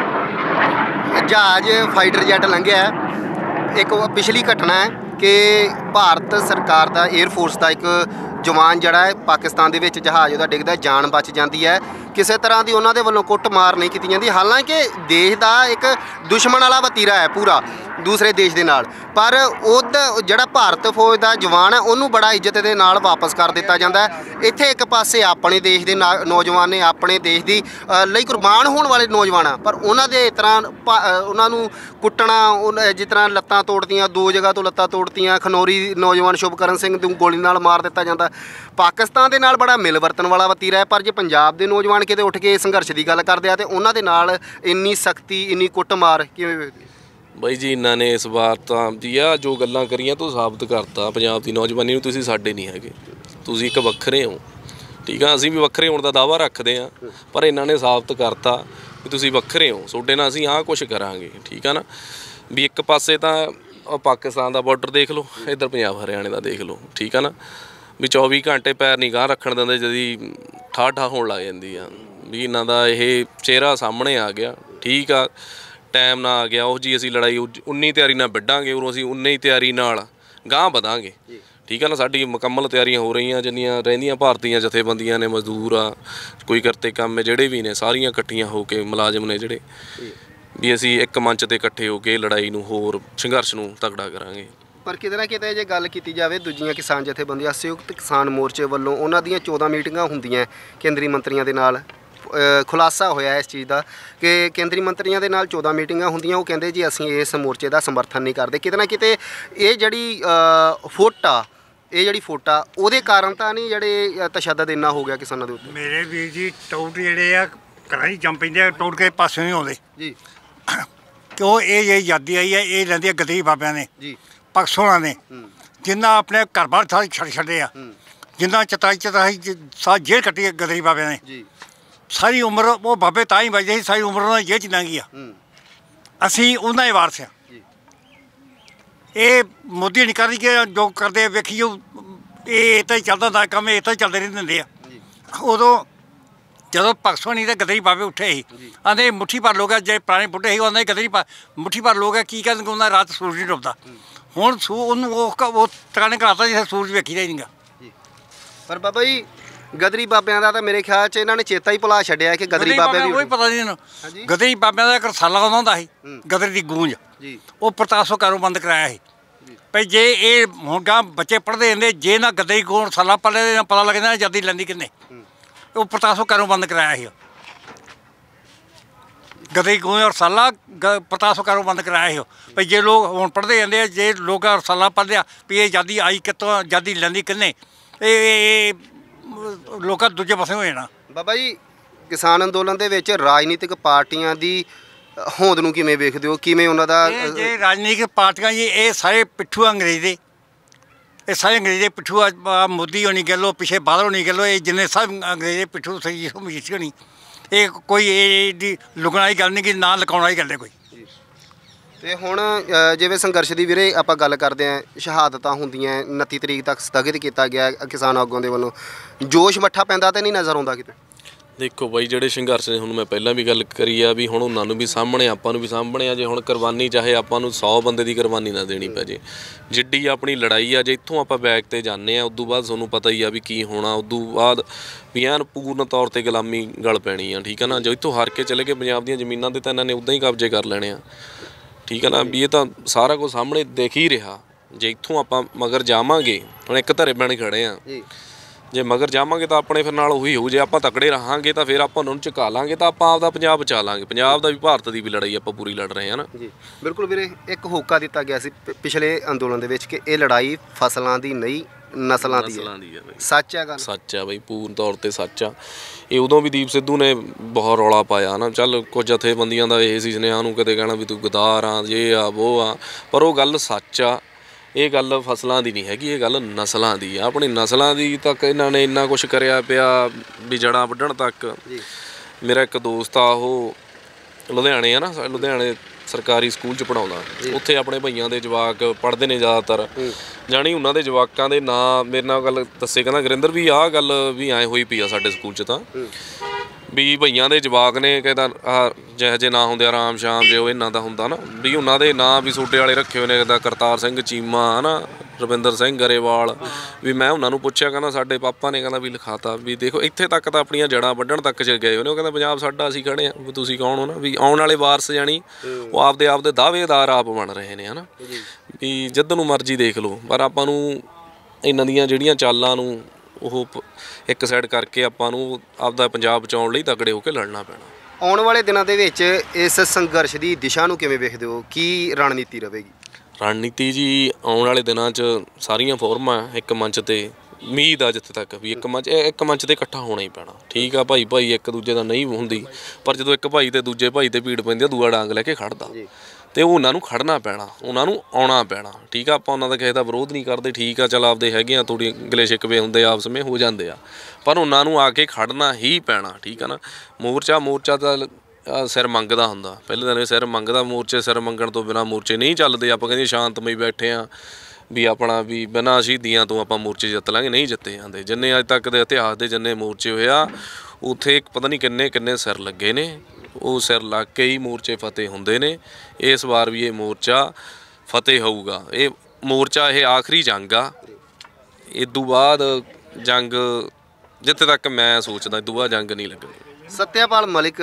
ਜਹਾਜ਼ ਫਾਈਟਰ ਜੈਟ ਲੰਘਿਆ। ਇੱਕ ਪਿਛਲੀ ਘਟਨਾ ਹੈ ਕਿ ਭਾਰਤ ਸਰਕਾਰ ਦਾ 에ਅਰ ਫੋਰਸ ਦਾ ਇੱਕ ਜਵਾਨ ਜਿਹੜਾ ਹੈ ਪਾਕਿਸਤਾਨ ਦੇ ਵਿੱਚ ਜਹਾਜ਼ ਉਹਦਾ ਡਿੱਗਦਾ, ਜਾਨ ਬਚ ਜਾਂਦੀ ਹੈ। ਕਿਸੇ ਤਰ੍ਹਾਂ ਦੀ ਉਹਨਾਂ ਦੇ ਵੱਲੋਂ ਕੁੱਟਮਾਰ ਨਹੀਂ ਕੀਤੀ ਜਾਂਦੀ। ਹਾਲਾਂਕਿ ਦੇਸ਼ ਦਾ ਇੱਕ ਦੁਸ਼ਮਣ ਵਾਲਾ ਵਤੀਰਾ ਹੈ ਪੂਰਾ ਦੂਸਰੇ ਦੇਸ਼ ਦੇ ਨਾਲ, ਪਰ ਜਿਹੜਾ ਭਾਰਤ ਫੌਜ ਦਾ ਜਵਾਨ ਹੈ ਉਹਨੂੰ ਬੜਾ ਇੱਜ਼ਤ ਦੇ ਨਾਲ ਵਾਪਸ ਕਰ ਦਿੱਤਾ ਜਾਂਦਾ ਹੈ। ਇੱਥੇ ਇੱਕ ਪਾਸੇ ਆਪਣੇ ਦੇਸ਼ ਦੇ ਨੌਜਵਾਨ ਨੇ, ਆਪਣੇ ਦੇਸ਼ ਦੀ ਲਈ ਕੁਰਬਾਨ ਹੋਣ ਵਾਲੇ ਨੌਜਵਾਨ ਆ, ਪਰ ਉਹਨਾਂ ਦੇ ਇਸ ਤਰ੍ਹਾਂ ਉਹਨਾਂ ਨੂੰ ਕੁੱਟਣਾ, ਜਿਸ ਤਰ੍ਹਾਂ ਲੱਤਾਂ ਤੋੜਤੀਆਂ, 2 ਜਗ੍ਹਾ ਤੋਂ ਲੱਤਾਂ ਤੋੜਤੀਆਂ, ਖਨੌਰੀ ਨੌਜਵਾਨ ਸ਼ੁਭਕਰਨ ਸਿੰਘ ਨੂੰ ਗੋਲੀ ਨਾਲ ਮਾਰ ਦਿੱਤਾ ਜਾਂਦਾ। ਪਾਕਿਸਤਾਨ ਦੇ ਨਾਲ ਬੜਾ ਮਿਲਵਰਤਨ ਵਾਲਾ ਵਤੀਰਾ ਹੈ, ਪਰ ਜੇ ਪੰਜਾਬ ਦੇ ਨੌਜਵਾਨ ਕਿਤੇ ਉੱਠ ਕੇ ਸੰਘਰਸ਼ ਦੀ ਗੱਲ ਕਰਦੇ ਆ ਤੇ ਉਹਨਾਂ ਦੇ ਨਾਲ ਇੰਨੀ ਸਖਤੀ, ਇੰਨੀ ਕੁੱਟਮਾਰ ਕਿਵੇਂ ਵੇਖਦੇ? ਬਾਈ ਜੀ ਇਹਨਾਂ ਨੇ ਇਸ ਵਾਰ ਤਾਂ ਜੀ ਆ ਜੋ ਗੱਲਾਂ ਕਰੀਆਂ ਤੂੰ ਸਾਬਤ ਕਰਤਾ ਪੰਜਾਬ ਦੀ ਨੌਜਵਾਨੀ ਨੂੰ, ਤੁਸੀਂ ਸਾਡੇ ਨਹੀਂ ਹੈਗੇ, ਤੁਸੀਂ ਇੱਕ ਵੱਖਰੇ ਹੋ। ਠੀਕ ਆ, ਅਸੀਂ ਵੀ ਵੱਖਰੇ ਹੋਣ ਦਾ ਦਾਅਵਾ ਰੱਖਦੇ ਹਾਂ, ਪਰ ਇਹਨਾਂ ਨੇ ਸਾਬਤ ਕਰਤਾ ਵੀ ਤੁਸੀਂ ਵੱਖਰੇ ਹੋ, ਤੁਹਾਡੇ ਨਾਲ ਅਸੀਂ ਆਹ ਕੁਛ ਕਰਾਂਗੇ। ਠੀਕ ਆ ਨਾ, ਵੀ ਇੱਕ ਪਾਸੇ ਤਾਂ ਪਾਕਿਸਤਾਨ ਦਾ ਬਾਰਡਰ ਦੇਖ ਲਓ, ਇੱਧਰ ਪੰਜਾਬ ਹਰਿਆਣੇ ਦਾ ਦੇਖ ਲਓ। ਠੀਕ ਆ ਨਾ, ਵੀ 24 ਘੰਟੇ ਪੈਰ ਨਹੀਂ ਗਾਂਹ ਰੱਖਣ ਦਿੰਦੇ, ਜਦੀ ਠਾਠਾ ਹੋਣ ਲੱਗ ਜਾਂਦੀ ਆ। ਵੀ ਇਹਨਾਂ ਦਾ ਇਹ ਚਿਹਰਾ ਸਾਹਮਣੇ ਆ ਗਿਆ। ਠੀਕ ਆ, ਟਾਈਮ ਨਾ ਆ ਗਿਆ ਉਹ ਜੀ, ਅਸੀਂ ਲੜਾਈ ਉਨੀ ਤਿਆਰੀ ਨਾਲ ਵਿੱਢਾਂਗੇ, ਉਰੋਂ ਅਸੀਂ ਉਨੀ ਤਿਆਰੀ ਨਾਲ ਗਾਂਹ ਵਧਾਂਗੇ। ਠੀਕ ਆ ਨਾ, ਸਾਡੀ ਮੁਕੰਮਲ ਤਿਆਰੀਆਂ ਹੋ ਰਹੀਆਂ, ਜਿੰਨੀਆਂ ਰਹਿੰਦੀਆਂ ਭਾਰਤੀਆਂ ਜਥੇਬੰਦੀਆਂ ਨੇ, ਮਜ਼ਦੂਰ ਆ, ਕੋਈ ਕਰਤੇ ਕੰਮ ਹੈ ਜਿਹੜੇ ਵੀ ਨੇ, ਸਾਰੀਆਂ ਇਕੱਠੀਆਂ ਹੋ ਕੇ ਮੁਲਾਜ਼ਮ ਨੇ ਜਿਹੜੇ ਵੀ ਅਸੀਂ ਇੱਕ ਮੰਚ 'ਤੇ ਇਕੱਠੇ ਹੋ ਕੇ ਲੜਾਈ ਨੂੰ, ਹੋਰ ਸੰਘਰਸ਼ ਨੂੰ ਤਕੜਾ ਕਰਾਂਗੇ। ਪਰ ਕਿਤੇ ਨਾ ਕਿਤੇ ਜੇ ਗੱਲ ਕੀਤੀ ਜਾਵੇ ਦੂਜੀਆਂ ਕਿਸਾਨ ਜਥੇਬੰਦੀਆਂ, ਸੰਯੁਕਤ ਕਿਸਾਨ ਮੋਰਚੇ ਵੱਲੋਂ ਉਹਨਾਂ ਦੀਆਂ 14 ਮੀਟਿੰਗਾਂ ਹੁੰਦੀਆਂ ਕੇਂਦਰੀ ਮੰਤਰੀਆਂ ਦੇ ਨਾਲ। ਖੁਲਾਸਾ ਹੋਇਆ ਇਸ ਚੀਜ਼ ਦਾ ਕਿ ਕੇਂਦਰੀ ਮੰਤਰੀਆਂ ਦੇ ਨਾਲ 14 ਮੀਟਿੰਗਾਂ ਹੁੰਦੀਆਂ, ਉਹ ਕਹਿੰਦੇ ਜੀ ਅਸੀਂ ਇਸ ਮੋਰਚੇ ਦਾ ਸਮਰਥਨ ਨਹੀਂ ਕਰਦੇ। ਕਿਤੇ ਨਾ ਕਿਤੇ ਇਹ ਜਿਹੜੀ ਫੋਟ ਆ ਉਹਦੇ ਕਾਰਨ ਤਾਂ ਨਹੀਂ ਜਿਹੜੇ ਤਸ਼ੱਦਦ ਇੰਨਾ ਹੋ ਗਿਆ ਕਿਸਾਨਾਂ ਦੇ ਉੱਤੇ? ਮੇਰੇ ਵੀਰ ਜੀ ਟੌਟ ਜਿਹੜੇ ਆ ਘਰਾਂ 'ਚ ਜੰਮ ਪੈਂਦੇ ਆ, ਟੌਟ ਕੇ ਪਾਸੇ ਨਹੀਂ ਆਉਂਦੇ ਜੀ। ਕਿਉਂ ਇਹ ਆਜ਼ਾਦੀ ਆਈ ਹੈ, ਇਹ ਲੈਂਦੇ ਆ ਗਦਰੀ ਬਾਬਿਆਂ ਨੇ ਜੀ, ਪਾਕਿਸਤਾਨਾਂ ਨੇ, ਜਿਨ੍ਹਾਂ ਆਪਣੇ ਘਰ ਬਾਰ ਸਾਰੇ ਛੱਡੇ ਆ, ਜਿਨ੍ਹਾਂ 44 ਸਾਲ ਜੇਲ੍ਹ ਕੱਟੀ ਹੈ ਗਦਰੀ ਬਾਬਿਆਂ ਨੇ ਜੀ। ਸਾਰੀ ਉਮਰ ਉਹ ਬਾਬੇ ਤਾਂ ਹੀ ਵੱਜਦੇ ਸੀ, ਸਾਰੀ ਉਮਰ ਉਹਨਾਂ ਦੀ ਜੇਲ੍ਹ 'ਚ ਲੰਘੀ ਆ। ਅਸੀਂ ਉਹਨਾਂ ਦੇ ਵਾਰਸ ਆ। ਇਹ ਮੋਦੀ ਨਹੀਂ ਕਰਦੀ ਕਿ ਜੋ ਕਰਦੇ ਵੇਖੀਓ, ਇਹ ਤਾਂ ਹੀ ਚੱਲਦਾ ਦਾ ਕੰਮ, ਇਹ ਤਾਂ ਹੀ ਚੱਲਦੇ ਰਹਿੰਦੇ ਹੁੰਦੇ ਆ। ਉਦੋਂ ਜਦੋਂ ਪਾਕਿਸਤਾਨੀ ਦੇ ਗਦਰੀ ਬਾਬੇ ਉੱਠੇ ਸੀ, ਆਂਦੇ ਮੁੱਠੀ ਭਰ ਲੋਕ ਆ, ਜੇ ਪੁਰਾਣੇ ਬੁੱਢੇ ਸੀ ਆਂਦੇ ਗਦਰੀ ਮੁੱਠੀ ਭਰ ਲੋਕ ਆ, ਕੀ ਕਹਿੰਦੇ ਉਹਨਾਂ ਰਾਤ ਸੂਰਜ ਨਹੀਂ ਡੁੱਬਦਾ। ਹੁਣ ਉਹਨੂੰ ਉਹ ਟਿਕਾਣੇ ਕਰਾਤਾ ਜਿੱਥੇ ਸੂਰਜ ਵੇਖੀ ਦਾ ਹੀ ਨਹੀਂਗਾ। ਪਰ ਬਾਬਾ ਜੀ ਗਦਰੀ ਬਾਬਿਆਂ ਦਾ ਤਾਂ ਮੇਰੇ ਖਿਆਲ 'ਚ ਇਹਨਾਂ ਨੇ ਚੇਤਾ ਹੀ ਭੁਲਾ ਛੱਡਿਆ ਕਿ ਗਦਰੀ ਬਾਬਿਆਂ ਦੀ ਕੋਈ ਪਤਾ ਨਹੀਂ ਇਹਨੂੰ। ਗਦਰੀ ਬਾਬਿਆਂ ਦਾ ਇੱਕ ਰਸਾਲਾ ਆਉਂਦਾ ਹੁੰਦਾ ਸੀ, ਗਦਰੀ ਦੀ ਗੂੰਜ, ਉਹ ਪ੍ਰਤਾਪ ਕਾਰੋਂ ਬੰਦ ਕਰਾਇਆ ਸੀ। ਭਈ ਜੇ ਇਹ ਹੁਣ ਗਾਂ ਬੱਚੇ ਪੜ੍ਹਦੇ ਜਾਂਦੇ, ਜੇ ਨਾ ਗਦਰੀ ਗੂੰਜ ਰਸਾਲਾ ਪੜ੍ਹਦੇ ਨਾ ਪਤਾ ਲੱਗਦਾ ਆਜ਼ਾਦੀ ਲੈਂਦੀ ਕਿੰਨੇ, ਉਹ ਪ੍ਰਤਾਪ ਕਾਰੋਂ ਬੰਦ ਕਰਾਇਆ ਸੀ। ਗਦਰੀ ਗੂੰਜ ਰਸਾਲਾ ਪ੍ਰਤਾਪ ਕਾਰੋਂ ਬੰਦ ਕਰਾਇਆ ਸੀ। ਭਈ ਜੇ ਲੋਕ ਹੁਣ ਪੜ੍ਹਦੇ ਜਾਂਦੇ ਆ, ਜੇ ਲੋਕ ਰਸਾਲਾ ਪੜ੍ਹਦੇ ਆ ਵੀ ਇਹ ਆਜ਼ਾਦੀ ਆਈ ਕਿੱਥੋਂ, ਆਜ਼ਾਦੀ ਲੈਂਦੀ ਕਿੰਨੇ, ਇਹ ਲੋਕਾਂ ਦੂਜੇ ਪਾਸੇ ਹੋ ਜਾਣਾ। ਬਾਬਾ ਜੀ ਕਿਸਾਨ ਅੰਦੋਲਨ ਦੇ ਵਿੱਚ ਰਾਜਨੀਤਿਕ ਪਾਰਟੀਆਂ ਦੀ ਹੋਂਦ ਨੂੰ ਕਿਵੇਂ ਵੇਖਦੇ ਹੋ? ਕਿਵੇਂ ਉਹਨਾਂ ਦਾ ਜੇ ਰਾਜਨੀਤਿਕ ਪਾਰਟੀਆਂ ਜੀ ਇਹ ਸਾਰੇ ਪਿੱਠੂ ਅੰਗਰੇਜ਼ ਦੇ, ਇਹ ਸਾਰੇ ਅੰਗਰੇਜ਼ ਦੇ ਪਿੱਠੂ। ਮੋਦੀ ਹੋਣੀ ਕਹਿ ਲਓ, ਪਿੱਛੇ ਬਾਦਲ ਹੋਣੀ ਕਹਿ ਲਓ, ਇਹ ਜਿੰਨੇ ਸਭ ਅੰਗਰੇਜ਼ ਦੇ ਪਿੱਠੂ ਸਹੀ ਮਜੀਠੀ ਹੋਣੀ, ਇਹ ਕੋਈ ਇਹਦੀ ਲੁਕਣ ਵਾਲੀ ਗੱਲ ਨਹੀਂ ਕਿ ਨਾ ਲੁਕਾਉਣ ਵਾਲੀ ਗੱਲ ਹੈ ਕੋਈ। ਤੇ ਹੁਣ ਜਿਵੇਂ ਸੰਘਰਸ਼ ਦੀ ਵੀਰੇ ਆਪਾਂ ਗੱਲ ਕਰਦੇ ਹਾਂ, ਸ਼ਹਾਦਤਾਂ ਹੁੰਦੀਆਂ, 29 ਤਰੀਕ ਤੱਕ ਸਥਗਿਤ ਕੀਤਾ ਗਿਆ ਕਿਸਾਨ ਆਗੂਆਂ ਦੇ ਵੱਲੋਂ, ਜੋਸ਼ ਮੱਠਾ ਪੈਂਦਾ ਤਾਂ ਨਹੀਂ ਨਜ਼ਰ ਆਉਂਦਾ ਕਿਤੇ? ਦੇਖੋ ਬਾਈ, ਜਿਹੜੇ ਸੰਘਰਸ਼ ਨੇ, ਹੁਣ ਮੈਂ ਪਹਿਲਾਂ ਵੀ ਗੱਲ ਕਰੀ ਆ ਵੀ ਹੁਣ ਉਹਨਾਂ ਨੂੰ ਵੀ ਸਾਹਮਣੇ, ਆਪਾਂ ਨੂੰ ਵੀ ਸਾਹਮਣੇ ਆ। ਜੇ ਹੁਣ ਕੁਰਬਾਨੀ ਚਾਹੇ ਆਪਾਂ ਨੂੰ 100 ਬੰਦੇ ਦੀ ਕੁਰਬਾਨੀ ਨਾ ਦੇਣੀ ਪੈ ਜੇ, ਜਿੱਡੀ ਆਪਣੀ ਲੜਾਈ ਆ, ਜੇ ਇੱਥੋਂ ਆਪਾਂ ਬੈਕ 'ਤੇ ਜਾਂਦੇ ਆ, ਉਦੋਂ ਬਾਅਦ ਤੁਹਾਨੂੰ ਪਤਾ ਹੀ ਆ ਵੀ ਕੀ ਹੋਣਾ। ਉਦੋਂ ਬਾਅਦ ਵੀ ਐਨ ਪੂਰਨ ਤੌਰ 'ਤੇ ਗੁਲਾਮੀ ਗਲ ਪੈਣੀ ਆ। ਠੀਕ ਆ ਨਾ, ਜੇ ਇੱਥੋਂ ਹਾਰ ਕੇ ਚਲੇ ਗਏ ਪੰਜਾਬ ਦੀਆਂ ਜ਼ਮੀਨਾਂ 'ਤੇ ਤਾਂ ਇਹਨਾਂ ਨੇ ਉੱਦਾਂ ਹੀ ਕਬਜ਼ੇ ਕਰ ਲੈਣੇ ਆ। ਠੀਕ ਹੈ ਨਾ, ਵੀ ਇਹ ਤਾਂ ਸਾਰਾ ਕੁਝ ਸਾਹਮਣੇ ਦਿਖ ਹੀ ਰਿਹਾ। ਜੇ ਇੱਥੋਂ ਆਪਾਂ ਮਗਰ ਜਾਵਾਂਗੇ, ਹੁਣ ਇੱਕ ਧਰੇ ਬਣ ਖੜੇ ਆ, ਜੇ ਮਗਰ ਜਾਵਾਂਗੇ ਤਾਂ ਆਪਣੇ ਫਿਰ ਨਾਲ ਉਹੀ ਹੋਊ। ਜੇ ਆਪਾਂ ਤਕੜੇ ਰਹਾਂਗੇ ਤਾਂ ਫਿਰ ਆਪਾਂ ਉਹਨਾਂ ਨੂੰ ਝੁਕਾ ਲਾਂਗੇ, ਤਾਂ ਆਪਾਂ ਆਪਦਾ ਪੰਜਾਬ ਬਚਾ ਲਾਂਗੇ। ਪੰਜਾਬ ਦਾ ਵੀ, ਭਾਰਤ ਦੀ ਵੀ ਲੜਾਈ ਆਪਾਂ ਪੂਰੀ ਲੜ ਰਹੇ ਹਾਂ ਨਾ ਜੀ। ਬਿਲਕੁਲ ਵੀਰੇ, ਇੱਕ ਹੋਕਾ ਦਿੱਤਾ ਗਿਆ ਸੀ ਪਿਛਲੇ ਅੰਦੋਲਨ ਦੇ ਵਿੱਚ ਕਿ ਇਹ ਲੜਾਈ ਫਸਲਾਂ ਦੀ ਨਹੀਂ, ਨਸਲਾਂ ਦੀ ਹੈ। ਸੱਚ ਹੈ ਗੱਲ? ਸੱਚ ਆ ਬਈ, ਪੂਰਨ ਤੌਰ 'ਤੇ ਸੱਚ ਆ। ਇਹ ਉਦੋਂ ਵੀ ਦੀਪ ਸਿੱਧੂ ਨੇ ਬਹੁਤ ਰੌਲਾ ਪਾਇਆ ਨਾ। ਚੱਲ ਕੁਝ ਜਥੇਬੰਦੀਆਂ ਦਾ ਇਹ ਸੀ ਸੁਨੇਹਾ ਨੂੰ ਕਿਤੇ ਕਹਿਣਾ ਵੀ ਤੂੰ ਗਦਾਰ ਆ, ਜੇ ਆ ਵੋ ਆ, ਪਰ ਉਹ ਗੱਲ ਸੱਚ ਆ। ਇਹ ਗੱਲ ਫਸਲਾਂ ਦੀ ਨਹੀਂ ਹੈਗੀ, ਇਹ ਗੱਲ ਨਸਲਾਂ ਦੀ ਆ। ਆਪਣੀ ਨਸਲਾਂ ਦੀ ਤੱਕ ਇਹਨਾਂ ਨੇ ਇੰਨਾ ਕੁਛ ਕਰਿਆ ਪਿਆ ਵੀ ਜੜ੍ਹਾਂ ਵੱਢਣ ਤੱਕ। ਮੇਰਾ ਇੱਕ ਦੋਸਤ ਆ, ਉਹ ਲੁਧਿਆਣੇ ਆ ਨਾ, ਲੁਧਿਆਣੇ ਸਰਕਾਰੀ ਸਕੂਲ 'ਚ ਪੜ੍ਹਾਉਂਦਾ। ਉੱਥੇ ਆਪਣੇ ਭਈਆਂ ਦੇ ਜਵਾਕ ਪੜ੍ਹਦੇ ਨੇ ਜ਼ਿਆਦਾਤਰ, ਜਾਣੀ ਉਹਨਾਂ ਦੇ ਜਵਾਕਾਂ ਦੇ ਨਾਂ ਮੇਰੇ ਨਾਲ ਗੱਲ ਦੱਸੇ, ਕਹਿੰਦਾ ਗੁਰਿੰਦਰ ਵੀ ਆਹ ਗੱਲ ਵੀ ਐਂ ਹੋਈ ਪਈ ਆ ਸਾਡੇ ਸਕੂਲ 'ਚ, ਤਾਂ ਵੀ ਭਈਆਂ ਦੇ ਜਵਾਕ ਨੇ, ਕਹਿੰਦਾ ਆਹ ਜਿਹੋ ਜਿਹੇ ਨਾਂ ਹੁੰਦੇ ਆ ਰਾਮ ਸ਼ਾਮ ਜੇ ਉਹ ਇਹਨਾਂ ਦਾ ਹੁੰਦਾ ਨਾ, ਵੀ ਉਹਨਾਂ ਦੇ ਨਾਂ ਵੀ ਸੋਡੇ ਵਾਲੇ ਰੱਖੇ ਹੋਏ ਨੇ, ਕਹਿੰਦਾ ਕਰਤਾਰ ਸਿੰਘ ਚੀਮਾ ਹੈ ਨਾ, ਰਵਿੰਦਰ ਸਿੰਘ ਗਰੇਵਾਲ ਵੀ ਮੈਂ ਉਹਨਾਂ ਨੂੰ ਪੁੱਛਿਆ, ਕਹਿੰਦਾ ਸਾਡੇ ਪਾਪਾ ਨੇ ਕਹਿੰਦਾ ਵੀ ਲਿਖਾਤਾ ਵੀ ਦੇਖੋ ਇੱਥੇ ਤੱਕ ਤਾਂ ਆਪਣੀਆਂ ਜੜ੍ਹਾਂ ਵੱਢਣ ਤੱਕ ਚ ਗਏ ਉਹਨੇ। ਉਹ ਕਹਿੰਦਾ ਪੰਜਾਬ ਸਾਡਾ, ਅਸੀਂ ਖੜੇ ਹਾਂ ਵੀ ਤੁਸੀਂ ਕੌਣ ਹੋ ਨਾ, ਵੀ ਆਉਣ ਵਾਲੇ ਵਾਰਸ ਜਾਣੀ ਉਹ ਆਪਦੇ ਦਾਅਵੇਦਾਰ ਆਪ ਬਣ ਰਹੇ ਨੇ, ਹੈ ਨਾ, ਵੀ ਜਿੱਦ ਨੂੰ ਮਰਜ਼ੀ ਦੇਖ ਲਓ। ਪਰ ਆਪਾਂ ਨੂੰ ਇਹਨਾਂ ਦੀਆਂ ਜਿਹੜੀਆਂ ਚਾਲਾਂ ਨੂੰ ਉਹ ਇੱਕ ਸਾਈਡ ਕਰਕੇ ਆਪਾਂ ਨੂੰ ਆਪਦਾ ਪੰਜਾਬ ਬਚਾਉਣ ਲਈ ਤਕੜੇ ਹੋ ਕੇ ਲੜਨਾ ਪੈਣਾ। ਆਉਣ ਵਾਲੇ ਦਿਨਾਂ ਦੇ ਵਿੱਚ ਇਸ ਸੰਘਰਸ਼ ਦੀ ਦਿਸ਼ਾ ਨੂੰ ਕਿਵੇਂ ਵੇਖਦੇ ਹੋ, ਕੀ ਰਣਨੀਤੀ ਰਹੇਗੀ? ਰਣਨੀਤੀ ਜੀ ਆਉਣ ਵਾਲੇ ਦਿਨਾਂ 'ਚ ਸਾਰੀਆਂ ਫੋਰਮਾਂ ਇੱਕ ਮੰਚ ਤੇ, ਉਮੀਦ ਆ ਜਿੱਥੇ ਤੱਕ ਵੀ ਇੱਕ ਮੰਚ ਤੇ ਇਕੱਠਾ ਹੋਣਾ ਹੀ ਪੈਣਾ। ਠੀਕ ਆ ਭਾਈ ਇੱਕ ਦੂਜੇ ਦਾ ਨਹੀਂ ਹੁੰਦੀ, ਪਰ ਜਦੋਂ ਇੱਕ ਭਾਈ ਤੇ ਦੂਜੇ ਭਾਈ ਤੇ ਭੀੜ ਪੈਂਦੀ ਆ, ਦੂਆ ਡਾਂਗ ਲੈ ਕੇ ਖੜਦਾ ਤੇ ਉਹਨਾਂ ਨੂੰ ਖੜਨਾ ਪੈਣਾ, ਉਹਨਾਂ ਨੂੰ ਆਉਣਾ ਪੈਣਾ। ਠੀਕ ਆ, ਆਪਾਂ ਉਹਨਾਂ ਦਾ ਕਿਸੇ ਦਾ ਵਿਰੋਧ ਨਹੀਂ ਕਰਦੇ, ਠੀਕ ਆ, ਚੱਲ ਆਪਦੇ ਹੈਗੇ ਆ, ਥੋੜੀ ਗਿਲੇ ਸ਼ਿਕਵੇ ਹੁੰਦੇ ਆਪਸ ਵਿੱਚ ਹੋ ਜਾਂਦੇ ਆ, ਪਰ ਉਹਨਾਂ ਨੂੰ ਆ ਕੇ ਖੜਨਾ ਹੀ ਪੈਣਾ। ਠੀਕ ਆ ਨਾ, ਮੋਰਚਾ ਤਾਂ ਸਿਰ ਮੰਗਦਾ ਹੁੰਦਾ, ਪਹਿਲੇ ਦਿਨ ਸਿਰ ਮੰਗਦਾ, ਮੋਰਚੇ ਸਿਰ ਮੰਗਣ ਤੋਂ ਬਿਨਾਂ ਮੋਰਚੇ ਨਹੀਂ ਚੱਲਦੇ। ਆਪਾਂ ਕਹਿੰਦੇ ਸ਼ਾਂਤਮਈ ਬੈਠੇ ਆ ਵੀ ਆਪਣਾ ਵੀ ਬਿਨਾਂ ਸ਼ਹੀਦੀਆਂ ਤੋਂ ਆਪਾਂ ਮੋਰਚੇ ਜਿੱਤ ਲਾਂਗੇ, ਨਹੀਂ ਜਿੱਤੇ ਜਾਂਦੇ। ਜਿੰਨੇ ਅੱਜ ਤੱਕ ਦੇ ਇਤਿਹਾਸ ਦੇ ਜਿੰਨੇ ਮੋਰਚੇ ਹੋਏ ਆ, ਉੱਥੇ ਪਤਾ ਨਹੀਂ ਕਿੰਨੇ ਸਿਰ ਲੱਗੇ ਨੇ, ਉਹ ਸਿਰ ਲੱਗ ਕੇ ਹੀ ਮੋਰਚੇ ਫਤਿਹ ਹੁੰਦੇ ਨੇ। ਇਸ ਵਾਰ ਵੀ ਇਹ ਮੋਰਚਾ ਫਤਿਹ ਹੋਊਗਾ। ਇਹ ਮੋਰਚਾ ਇਹ ਆਖਰੀ ਜੰਗ ਆ, ਇਦੋਂ ਬਾਅਦ ਜੰਗ ਜਿੱਥੇ ਤੱਕ ਮੈਂ ਸੋਚਦਾ ਇਦੋਂ ਬਾਅਦ ਜੰਗ ਨਹੀਂ ਲੱਗਣੀ। ਸਤਿਆਪਾਲ ਮਲਿਕ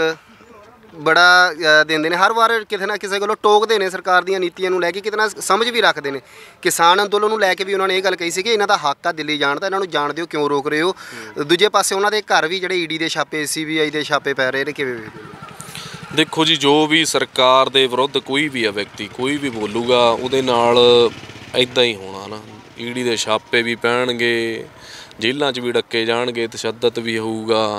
ਬੜਾ ਦਿੰਦੇ ਨੇ, ਹਰ ਵਾਰ ਕਿਤੇ ਨਾ ਕਿਸੇ ਕੋਲੋਂ ਟੋਕਦੇ ਨੇ ਸਰਕਾਰ ਦੀਆਂ ਨੀਤੀਆਂ ਨੂੰ ਲੈ ਕੇ, ਕਿਤੇ ਨਾ ਸਮਝ ਵੀ ਰੱਖਦੇ ਨੇ। ਕਿਸਾਨ ਅੰਦੋਲਨ ਨੂੰ ਲੈ ਕੇ ਵੀ ਉਹਨਾਂ ਨੇ ਇਹ ਗੱਲ ਕਹੀ ਸੀ ਕਿ ਇਹਨਾਂ ਦਾ ਹੱਕ ਆ ਦਿੱਲੀ ਜਾਣ ਦਾ, ਇਹਨਾਂ ਨੂੰ ਜਾਣ ਦਿਓ, ਕਿਉਂ ਰੋਕ ਰਹੇ ਹੋ। ਦੂਜੇ ਪਾਸੇ ਉਹਨਾਂ ਦੇ ਘਰ ਵੀ ਜਿਹੜੇ ਈਡੀ ਦੇ ਛਾਪੇ, CBI ਦੇ ਛਾਪੇ ਪੈ ਰਹੇ ਨੇ, ਕਿਵੇਂ ਵੇਖਦੇ ਹੋ? ਦੇਖੋ ਜੀ, ਜੋ ਵੀ ਸਰਕਾਰ ਦੇ ਵਿਰੁੱਧ ਕੋਈ ਵੀ ਆ ਵਿਅਕਤੀ, ਕੋਈ ਵੀ ਬੋਲੂਗਾ, ਉਹਦੇ ਨਾਲ ਇੱਦਾਂ ਹੀ ਹੋਣਾ ਨਾ। ਈਡੀ ਦੇ ਛਾਪੇ ਵੀ ਪੈਣਗੇ, ਜੇਲ੍ਹਾਂ 'ਚ ਵੀ ਡੱਕੇ ਜਾਣਗੇ, ਤਸ਼ੱਦਦ ਵੀ ਹੋਊਗਾ,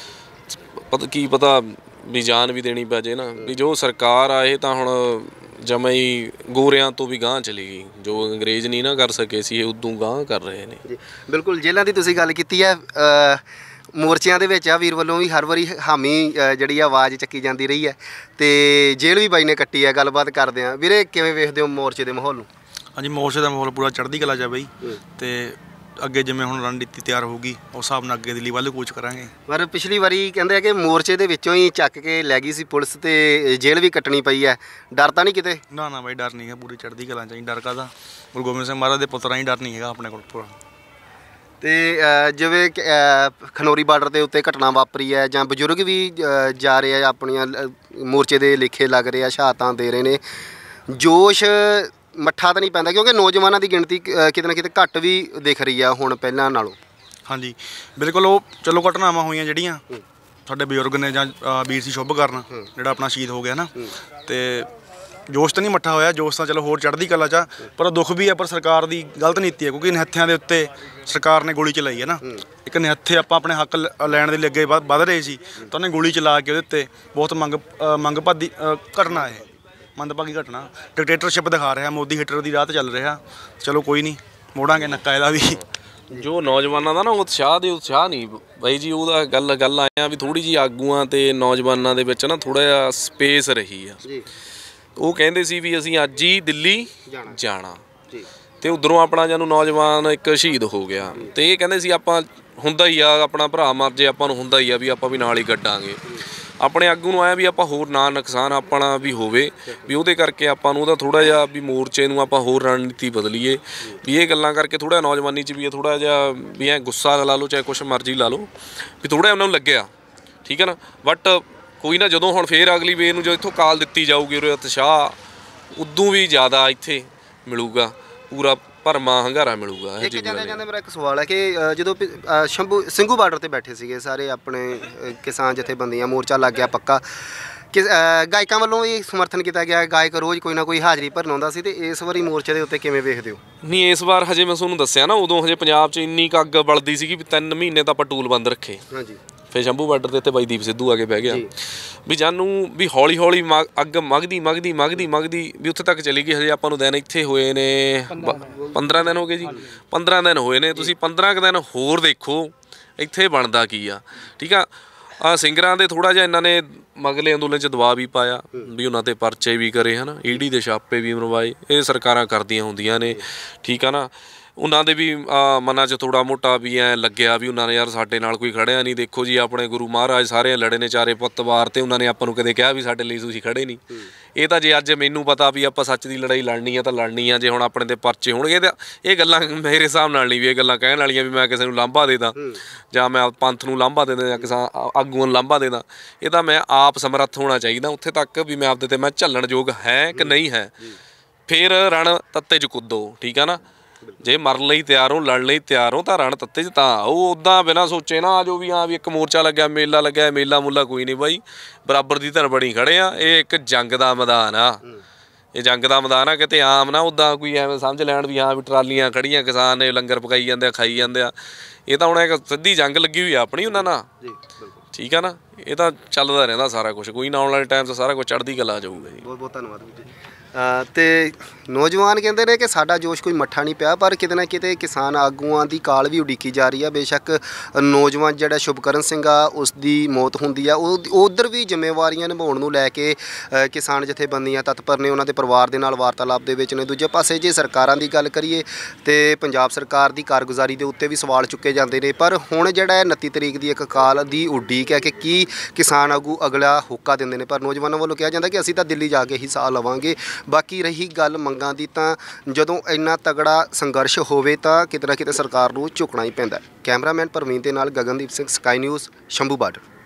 ਪਤਾ ਵੀ ਜਾਨ ਵੀ ਦੇਣੀ ਪੈ ਜੇ ਨਾ। ਵੀ ਜੋ ਸਰਕਾਰ ਆ ਇਹ ਤਾਂ ਹੁਣ ਜਮਾਂ ਹੀ ਗੋਰਿਆਂ ਤੋਂ ਵੀ ਗਾਂਹ ਚਲੀ ਗਈ, ਜੋ ਅੰਗਰੇਜ਼ ਨਹੀਂ ਨਾ ਕਰ ਸਕੇ ਸੀ, ਇਹ ਉਦੋਂ ਗਾਂਹ ਕਰ ਰਹੇ ਨੇ। ਜੀ ਬਿਲਕੁਲ, ਜੇਲ੍ਹਾਂ ਦੀ ਤੁਸੀਂ ਗੱਲ ਕੀਤੀ ਹੈ, ਮੋਰਚਿਆਂ ਦੇ ਵਿੱਚ ਆ ਵੀਰ ਵੱਲੋਂ ਵੀ ਹਰ ਵਾਰੀ ਹਾਮੀ ਜਿਹੜੀ ਆਵਾਜ਼ ਚੱਕੀ ਜਾਂਦੀ ਰਹੀ ਹੈ, ਤੇ ਜੇਲ੍ਹ ਵੀ ਬਾਈ ਨੇ ਕੱਟੀ ਹੈ। ਗੱਲਬਾਤ ਕਰਦੇ ਹਾਂ ਵੀਰੇ, ਕਿਵੇਂ ਵੇਖਦੇ ਹੋ ਮੋਰਚੇ ਦੇ ਮਾਹੌਲ ਨੂੰ? ਹਾਂਜੀ, ਮੋਰਚੇ ਦਾ ਮਾਹੌਲ ਪੂਰਾ ਚੜ੍ਹਦੀ ਕਲਾ 'ਚ ਆ ਬਈ, ਤੇ ਅੱਗੇ ਜਿਵੇਂ ਹੁਣ ਰਣਨੀਤੀ ਤਿਆਰ ਹੋਊਗੀ ਉਸ ਹਿਸਾਬ ਨਾਲ ਅੱਗੇ ਦਿੱਲੀ ਵੱਲ ਕੂਚ ਕਰਾਂਗੇ। ਪਰ ਪਿਛਲੀ ਵਾਰੀ ਕਹਿੰਦੇ ਆ ਕਿ ਮੋਰਚੇ ਦੇ ਵਿੱਚੋਂ ਹੀ ਚੱਕ ਕੇ ਲੈ ਗਈ ਸੀ ਪੁਲਿਸ, ਤੇ ਜੇਲ੍ਹ ਵੀ ਕੱਟਣੀ ਪਈ ਹੈ। ਡਰ ਤਾਂ ਨਹੀਂ ਕਿਤੇ? ਨਾ ਬਾਈ, ਡਰ ਨਹੀਂ ਹੈ, ਪੂਰੀ ਚੜ੍ਹਦੀ ਕਲਾ 'ਚ। ਡਰ ਕਾਹਦਾ, ਗੁਰੂ ਗੋਬਿੰਦ ਸਿੰਘ ਮਹਾਰਾਜ ਦੇ ਪੁੱਤਰਾਂ ਹੀ ਡਰ ਨਹੀਂ ਹੈਗਾ ਆਪਣੇ ਕੋਲ ਪੂਰਾ। ਤੇ ਜਿਵੇਂ ਖਨੌਰੀ ਬਾਰਡਰ ਦੇ ਉੱਤੇ ਘਟਨਾ ਵਾਪਰੀ ਹੈ, ਜਾਂ ਬਜ਼ੁਰਗ ਵੀ ਜਾ ਰਹੇ ਆ, ਆਪਣੀਆਂ ਮੋਰਚੇ ਦੇ ਲੇਖੇ ਲੱਗ ਰਹੇ ਆ, ਸ਼ਹਾਦਤਾਂ ਦੇ ਰਹੇ ਨੇ, ਜੋਸ਼ ਮੱਠਾ ਤਾਂ ਨਹੀਂ ਪੈਂਦਾ? ਕਿਉਂਕਿ ਨੌਜਵਾਨਾਂ ਦੀ ਗਿਣਤੀ ਕਿਤੇ ਨਾ ਕਿਤੇ ਘੱਟ ਵੀ ਦਿਖ ਰਹੀ ਆ ਹੁਣ ਪਹਿਲਾਂ ਨਾਲੋਂ। ਹਾਂਜੀ ਬਿਲਕੁਲ, ਉਹ ਚਲੋ ਘਟਨਾਵਾਂ ਹੋਈਆਂ ਜਿਹੜੀਆਂ ਸਾਡੇ ਬਜ਼ੁਰਗ ਨੇ, ਜਾਂ ਵੀਰ ਸੀ ਸ਼ੁਭ ਕਰਨ ਜਿਹੜਾ ਆਪਣਾ ਸ਼ਹੀਦ ਹੋ ਗਿਆ ਨਾ, ਤੇ ਜੋਸ਼ ਤਾਂ ਨਹੀਂ ਮੱਠਾ ਹੋਇਆ, ਜੋਸ਼ ਤਾਂ ਚਲੋ ਹੋਰ ਚੜ੍ਹਦੀ ਕਲਾ 'ਚ ਆ, ਪਰ ਦੁੱਖ ਵੀ ਹੈ। ਪਰ ਸਰਕਾਰ ਦੀ ਗਲਤ ਨੀਤੀ ਹੈ, ਕਿਉਂਕਿ ਨਿਹੱਥਿਆਂ ਦੇ ਉੱਤੇ ਸਰਕਾਰ ਨੇ ਗੋਲੀ ਚਲਾਈ ਹੈ ਨਾ। ਇੱਕ ਨਿਹੱਥੇ ਆਪਾਂ ਆਪਣੇ ਹੱਕ ਲੈਣ ਦੇ ਲਈ ਅੱਗੇ ਵੱਧ ਰਹੇ ਸੀ, ਤਾਂ ਉਹਨੇ ਗੋਲੀ ਚਲਾ ਕੇ ਉਹਦੇ ਉੱਤੇ ਬਹੁਤ ਮੰਗਭਾਗੀ ਘਟਨਾ, ਇਹ ਮੰਦਭਾਗੀ ਘਟਨਾ, ਡਿਕਟੇਟਰਸ਼ਿਪ ਦਿਖਾ ਰਿਹਾ ਮੋਦੀ, ਹਿਟਲਰ ਦੀ ਰਾਹ 'ਤੇ ਚੱਲ ਰਿਹਾ। ਚਲੋ ਕੋਈ ਨਹੀਂ, ਮੋੜਾਂਗੇ ਨੱਕਾ ਇਹਦਾ ਵੀ। ਜੋ ਨੌਜਵਾਨਾਂ ਦਾ ਨਾ ਉਤਸ਼ਾਹ ਨਹੀਂ ਬਾਈ ਜੀ, ਉਹਦਾ ਗੱਲ ਆਇਆ ਵੀ ਥੋੜ੍ਹੀ ਜਿਹੀ ਆਗੂਆਂ ਤੇ ਨੌਜਵਾਨਾਂ ਦੇ ਵਿੱਚ ਨਾ ਥੋੜ੍ਹਾ ਜਿਹਾ ਸਪੇਸ ਰਹੀ ਆ। ਉਹ ਕਹਿੰਦੇ ਸੀ ਵੀ ਅਸੀਂ ਅੱਜ ਹੀ ਦਿੱਲੀ ਜਾਣਾ, ਤੇ ਉਧਰੋਂ ਆਪਣਾ ਜਾਨੂੰ ਨੌਜਵਾਨ ਇੱਕ ਸ਼ਹੀਦ ਹੋ ਗਿਆ, ਤੇ ਇਹ ਕਹਿੰਦੇ ਸੀ ਆਪਾਂ ਹੁੰਦਾ ਹੀ ਆ, ਆਪਣਾ ਭਰਾ ਮਰ ਜੇ ਆਪਾਂ ਨੂੰ ਹੁੰਦਾ ਹੀ ਆ ਵੀ ਆਪਾਂ ਵੀ ਨਾਲ ਹੀ ਗੱਡਾਂਗੇ। ਆਪਣੇ ਆਗੂ ਨੂੰ ਆਇਆ ਵੀ ਆਪਾਂ ਹੋਰ ਨਾ ਨੁਕਸਾਨ ਆਪਣਾ ਵੀ ਹੋਵੇ, ਵੀ ਉਹਦੇ ਕਰਕੇ ਆਪਾਂ ਨੂੰ ਉਹਦਾ ਥੋੜ੍ਹਾ ਜਿਹਾ ਵੀ ਮੋਰਚੇ ਨੂੰ ਆਪਾਂ ਹੋਰ ਰਣਨੀਤੀ ਬਦਲੀਏ। ਵੀ ਇਹ ਗੱਲਾਂ ਕਰਕੇ ਥੋੜ੍ਹਾ ਨੌਜਵਾਨੀ 'ਚ ਵੀ ਇਹ ਥੋੜ੍ਹਾ ਜਿਹਾ ਵੀ ਐਂ ਗੁੱਸਾ ਲਾ ਲਓ, ਚਾਹੇ ਕੁਛ ਮਰਜ਼ੀ ਲਾ ਲਓ, ਵੀ ਥੋੜ੍ਹਾ ਉਹਨਾਂ ਨੂੰ ਲੱਗਿਆ। ਠੀਕ ਹੈ ਨਾ, ਬਟ ਕੋਈ ਨਾ, ਜਦੋਂ ਹੁਣ ਫੇਰ ਅਗਲੀ ਵੇਰ ਨੂੰ ਜਦੋਂ ਇੱਥੋਂ ਕਾਲ ਦਿੱਤੀ ਜਾਊਗੀ, ਉਹਦਾ ਉਤਸ਼ਾਹ ਉਦੋਂ ਵੀ ਜ਼ਿਆਦਾ ਇੱਥੇ ਮਿਲੂਗਾ, ਪੂਰਾ ਭਰਮਾ ਹੰਗਾਰਾ ਮਿਲੂਗਾ। ਇੱਕ ਜਾਂਦੇ ਮੇਰਾ ਇੱਕ ਸਵਾਲ ਹੈ ਕਿ ਜਦੋਂ ਸਿੰਘੂ ਬਾਰਡਰ ਤੇ ਬੈਠੇ ਸੀਗੇ ਸਾਰੇ ਆਪਣੇ ਕਿਸਾਨ ਜਥੇਬੰਦੀਆਂ, ਮੋਰਚਾ ਲੱਗ ਗਿਆ ਪੱਕਾ, ਕਿ ਗਾਇਕਾਂ ਵੱਲੋਂ ਵੀ ਸਮਰਥਨ ਕੀਤਾ ਗਿਆ, ਗਾਇਕ ਰੋਜ਼ ਕੋਈ ਨਾ ਕੋਈ ਹਾਜ਼ਰੀ ਭਰਨ ਆਉਂਦਾ ਸੀ, ਤੇ ਇਸ ਵਾਰੀ ਮੋਰਚੇ ਦੇ ਉੱਤੇ ਕਿਵੇਂ ਵੇਖਦੇ ਹੋ? ਨਹੀਂ, ਇਸ ਵਾਰ ਹਜੇ ਮੈਂ ਤੁਹਾਨੂੰ ਦੱਸਿਆ ਨਾ, ਉਦੋਂ ਹਜੇ ਪੰਜਾਬ 'ਚ ਇੰਨੀ ਕੁ ਅੱਗ ਬਲਦੀ ਸੀਗੀ ਵੀ 3 ਮਹੀਨੇ ਤਾਂ ਆਪਾਂ ਟੂਲ ਬੰਦ ਰੱਖੇ। ਹਾਂਜੀ, ਫਿਰ ਸ਼ੰਭੂ ਬਾਰਡਰ ਦੇ ਉੱਤੇ ਬਾਈ ਦੀਪ ਸਿੱਧੂ ਆ ਕੇ ਬਹਿ ਗਿਆ ਵੀ ਜਾਨੂੰ ਵੀ ਹੌਲੀ ਹੌਲੀ ਅੱਗ ਮਗਦੀ ਵੀ ਉੱਥੇ ਤੱਕ ਚਲੀ ਗਈ। ਹਜੇ ਆਪਾਂ ਨੂੰ ਦਿਨ ਇੱਥੇ ਹੋਏ ਨੇ 15 ਦਿਨ ਹੋ ਗਏ ਜੀ, 15 ਦਿਨ ਹੋਏ ਨੇ। ਤੁਸੀਂ 15 ਕੁ ਦਿਨ ਹੋਰ ਦੇਖੋ ਇੱਥੇ ਬਣਦਾ ਕੀ ਆ। ਠੀਕ ਆ, ਸਿੰਗਰਾਂ ਦੇ ਥੋੜ੍ਹਾ ਜਿਹਾ ਇਹਨਾਂ ਨੇ ਮਗਲੇ ਅੰਦੋਲਨ 'ਚ ਦਬਾਅ ਵੀ ਪਾਇਆ ਵੀ ਉਹਨਾਂ 'ਤੇ ਪਰਚੇ ਵੀ ਕਰੇ, ਹੈ ਨਾ, ਈਡੀ ਦੇ ਛਾਪੇ ਵੀ ਮਰਵਾਏ। ਇਹ ਸਰਕਾਰਾਂ ਕਰਦੀਆਂ ਹੁੰਦੀਆਂ ਨੇ। ਠੀਕ ਆ ਨਾ, ਉਹਨਾਂ ਦੇ ਵੀ ਮਨਾਂ 'ਚ ਥੋੜਾ ਮੋਟਾ ਵੀ ਐ ਲੱਗਿਆ ਵੀ ਉਹਨਾਂ ਨੇ ਯਾਰ ਸਾਡੇ ਨਾਲ ਕੋਈ ਖੜਿਆ ਨਹੀਂ। ਦੇਖੋ ਜੀ ਆਪਣੇ ਗੁਰੂ ਮਹਾਰਾਜ ਸਾਰੇ ਲੜੇ ਨੇ, ਚਾਰੇ ਪੁੱਤ ਵਾਰ ਤੇ ਉਹਨਾਂ ਨੇ ਆਪਾਂ ਨੂੰ ਕਦੇ ਕਿਹਾ ਵੀ ਸਾਡੇ ਲਈ ਤੁਸੀਂ ਖੜੇ ਨਹੀਂ। ਇਹ ਤਾਂ ਜੇ ਅੱਜ ਮੈਨੂੰ ਪਤਾ ਵੀ ਆਪਾਂ ਸੱਚ ਦੀ ਲੜਾਈ ਲੜਨੀ ਆ ਤਾਂ ਲੜਨੀ ਆ। ਜੇ ਹੁਣ ਆਪਣੇ ਤੇ ਪਰਚੇ ਹੋਣਗੇ ਤਾਂ ਇਹ ਗੱਲਾਂ ਮੇਰੇ ਹਿਸਾਬ ਨਾਲ ਨਹੀਂ ਵੀ ਇਹ ਗੱਲਾਂ ਕਹਿਣ ਵਾਲੀਆਂ ਵੀ ਮੈਂ ਕਿਸੇ ਨੂੰ ਲਾਂਭਾ ਦੇ ਦਾਂ ਜਾਂ ਮੈਂ ਪੰਥ ਨੂੰ ਲਾਂਭਾ ਦੇ ਦਾਂ ਜਾਂ ਕਿਸੇ ਆਗੂਆਂ ਨੂੰ ਲਾਂਭਾ ਦੇ ਦਾਂ। ਇਹ ਤਾਂ ਮੈਂ ਆਪ ਸਮਰੱਥ ਹੋਣਾ ਚਾਹੀਦਾ ਉੱਥੇ ਤੱਕ ਵੀ ਮੈਂ ਆਪਦੇ ਤੇ ਮੈਂ ਝੱਲਣ ਯੋਗ ਹੈ ਕਿ ਨਹੀਂ ਹੈ। ਫਿਰ ਰਣ ਤੱਤੇ 'ਚ ਕੁੱਦੋ, ਠੀਕ ਆ ਨਾ। ਜੇ ਮਰਨ ਲਈ ਤਿਆਰ ਹੋ, ਲੜਨ ਲਈ ਤਿਆਰ ਹੋ ਤਾਂ ਰਣ ਤੱਤੇ 'ਚ ਤਾਂ ਉਹ ਉੱਦਾਂ ਬਿਨਾਂ ਸੋਚੇ ਨਾ ਆ ਜੋ ਵੀ ਹਾਂ ਵੀ ਇੱਕ ਮੋਰਚਾ ਲੱਗਿਆ, ਮੇਲਾ ਲੱਗਿਆ, ਮੇਲਾ ਮੂਲਾ ਕੋਈ ਨਹੀਂ ਬਾਈ, ਬਰਾਬਰ ਦੀ ਧਿਰ ਬਣੀ ਖੜੇ ਆ। ਇਹ ਇੱਕ ਜੰਗ ਦਾ ਮੈਦਾਨ ਆ, ਇਹ ਜੰਗ ਦਾ ਮੈਦਾਨ ਆ। ਕਿਤੇ ਆਮ ਨਾ ਉੱਦਾਂ ਕੋਈ ਐਵੇਂ ਸਮਝ ਲੈਣ ਵੀ ਹਾਂ ਵੀ ਟਰਾਲੀਆਂ ਖੜੀਆਂ, ਕਿਸਾਨ ਨੇ ਲੰਗਰ ਪਕਾਈ ਜਾਂਦੇ ਆ, ਖਾਈ ਜਾਂਦੇ ਆ। ਇਹ ਤਾਂ ਹੁਣ ਇੱਕ ਸਿੱਧੀ ਜੰਗ ਲੱਗੀ ਹੋਈ ਆ ਆਪਣੀ ਉਹਨਾਂ ਨਾਲ, ਠੀਕ ਆ ਨਾ। ਇਹ ਤਾਂ ਚੱਲਦਾ ਰਹਿੰਦਾ ਸਾਰਾ ਕੁਛ, ਕੋਈ ਨਾ ਆਉਣ ਵਾਲੇ ਟਾਈਮ 'ਚ ਸਾਰਾ ਕੁਛ ਚੜ੍ਹਦੀ ਕਲਾ ਆ ਜਾਊਗਾ ਜੀ। ਬਹੁਤ ਬਹੁਤ ਧੰਨਵਾਦ ਵੀਰ ਜੀ। ਤੇ ਨੌਜਵਾਨ ਕਹਿੰਦੇ ਨੇ ਕਿ ਸਾਡਾ ਜੋਸ਼ ਕੋਈ ਮੱਠਾ ਨਹੀਂ ਪਿਆ, ਪਰ ਕਿਤੇ ਨਾ ਕਿਤੇ ਕਿਸਾਨ ਆਗੂਆਂ ਦੀ ਕਾਲ ਵੀ ਉਡੀਕੀ ਜਾ ਰਹੀ ਆ। ਬੇਸ਼ੱਕ ਨੌਜਵਾਨ ਜਿਹੜਾ ਸ਼ੁਭਕਰਨ ਸਿੰਘ ਆ ਉਸ ਦੀ ਮੌਤ ਹੁੰਦੀ ਆ, ਉਹ ਉੱਧਰ ਵੀ ਜ਼ਿੰਮੇਵਾਰੀਆਂ ਨਿਭਾਉਣ ਨੂੰ ਲੈ ਕੇ ਕਿਸਾਨ ਜਥੇਬੰਦੀਆਂ ਤਤਪਰ ਨੇ, ਉਹਨਾਂ ਦੇ ਪਰਿਵਾਰ ਦੇ ਨਾਲ ਵਾਰਤਾਲਾਪ ਦੇ ਵਿੱਚ ਨੇ। ਦੂਜੇ ਪਾਸੇ ਜੇ ਸਰਕਾਰਾਂ ਦੀ ਗੱਲ ਕਰੀਏ ਤੇ ਪੰਜਾਬ ਸਰਕਾਰ ਦੀ ਕਾਰਗੁਜ਼ਾਰੀ ਦੇ ਉੱਤੇ ਵੀ ਸਵਾਲ ਚੁੱਕੇ ਜਾਂਦੇ ਨੇ। ਪਰ ਹੁਣ ਜਿਹੜਾ 29 ਤਰੀਕ ਦੀ ਇੱਕ ਕਾਲ ਦੀ ਉਡੀਕ ਹੈ ਕਿ ਕੀ ਕਿਸਾਨ ਆਗੂ ਅਗਲਾ ਹੋਕਾ ਦਿੰਦੇ ਨੇ। ਪਰ ਨੌਜਵਾਨਾਂ ਵੱਲੋਂ ਕਿਹਾ ਜਾਂਦਾ ਕਿ ਅਸੀਂ ਤਾਂ ਦਿੱਲੀ ਜਾ ਕੇ ਹੀ ਸਾਹ ਲਵਾਂਗੇ। ਬਾਕੀ ਰਹੀ ਗੱਲ ਮੰਗਾਂ ਦੀ, ਤਾਂ ਜਦੋਂ ਇੰਨਾ ਤਗੜਾ ਸੰਘਰਸ਼ ਹੋਵੇ ਤਾਂ ਕਿਤੇ ਨਾ ਕਿਤੇ ਸਰਕਾਰ ਨੂੰ ਝੁਕਣਾ ਹੀ ਪੈਂਦਾ। ਕੈਮਰਾਮੈਨ ਪਰਵੀਨ ਦੇ ਨਾਲ Gagandeep Singh, Sky News, Shambhu border.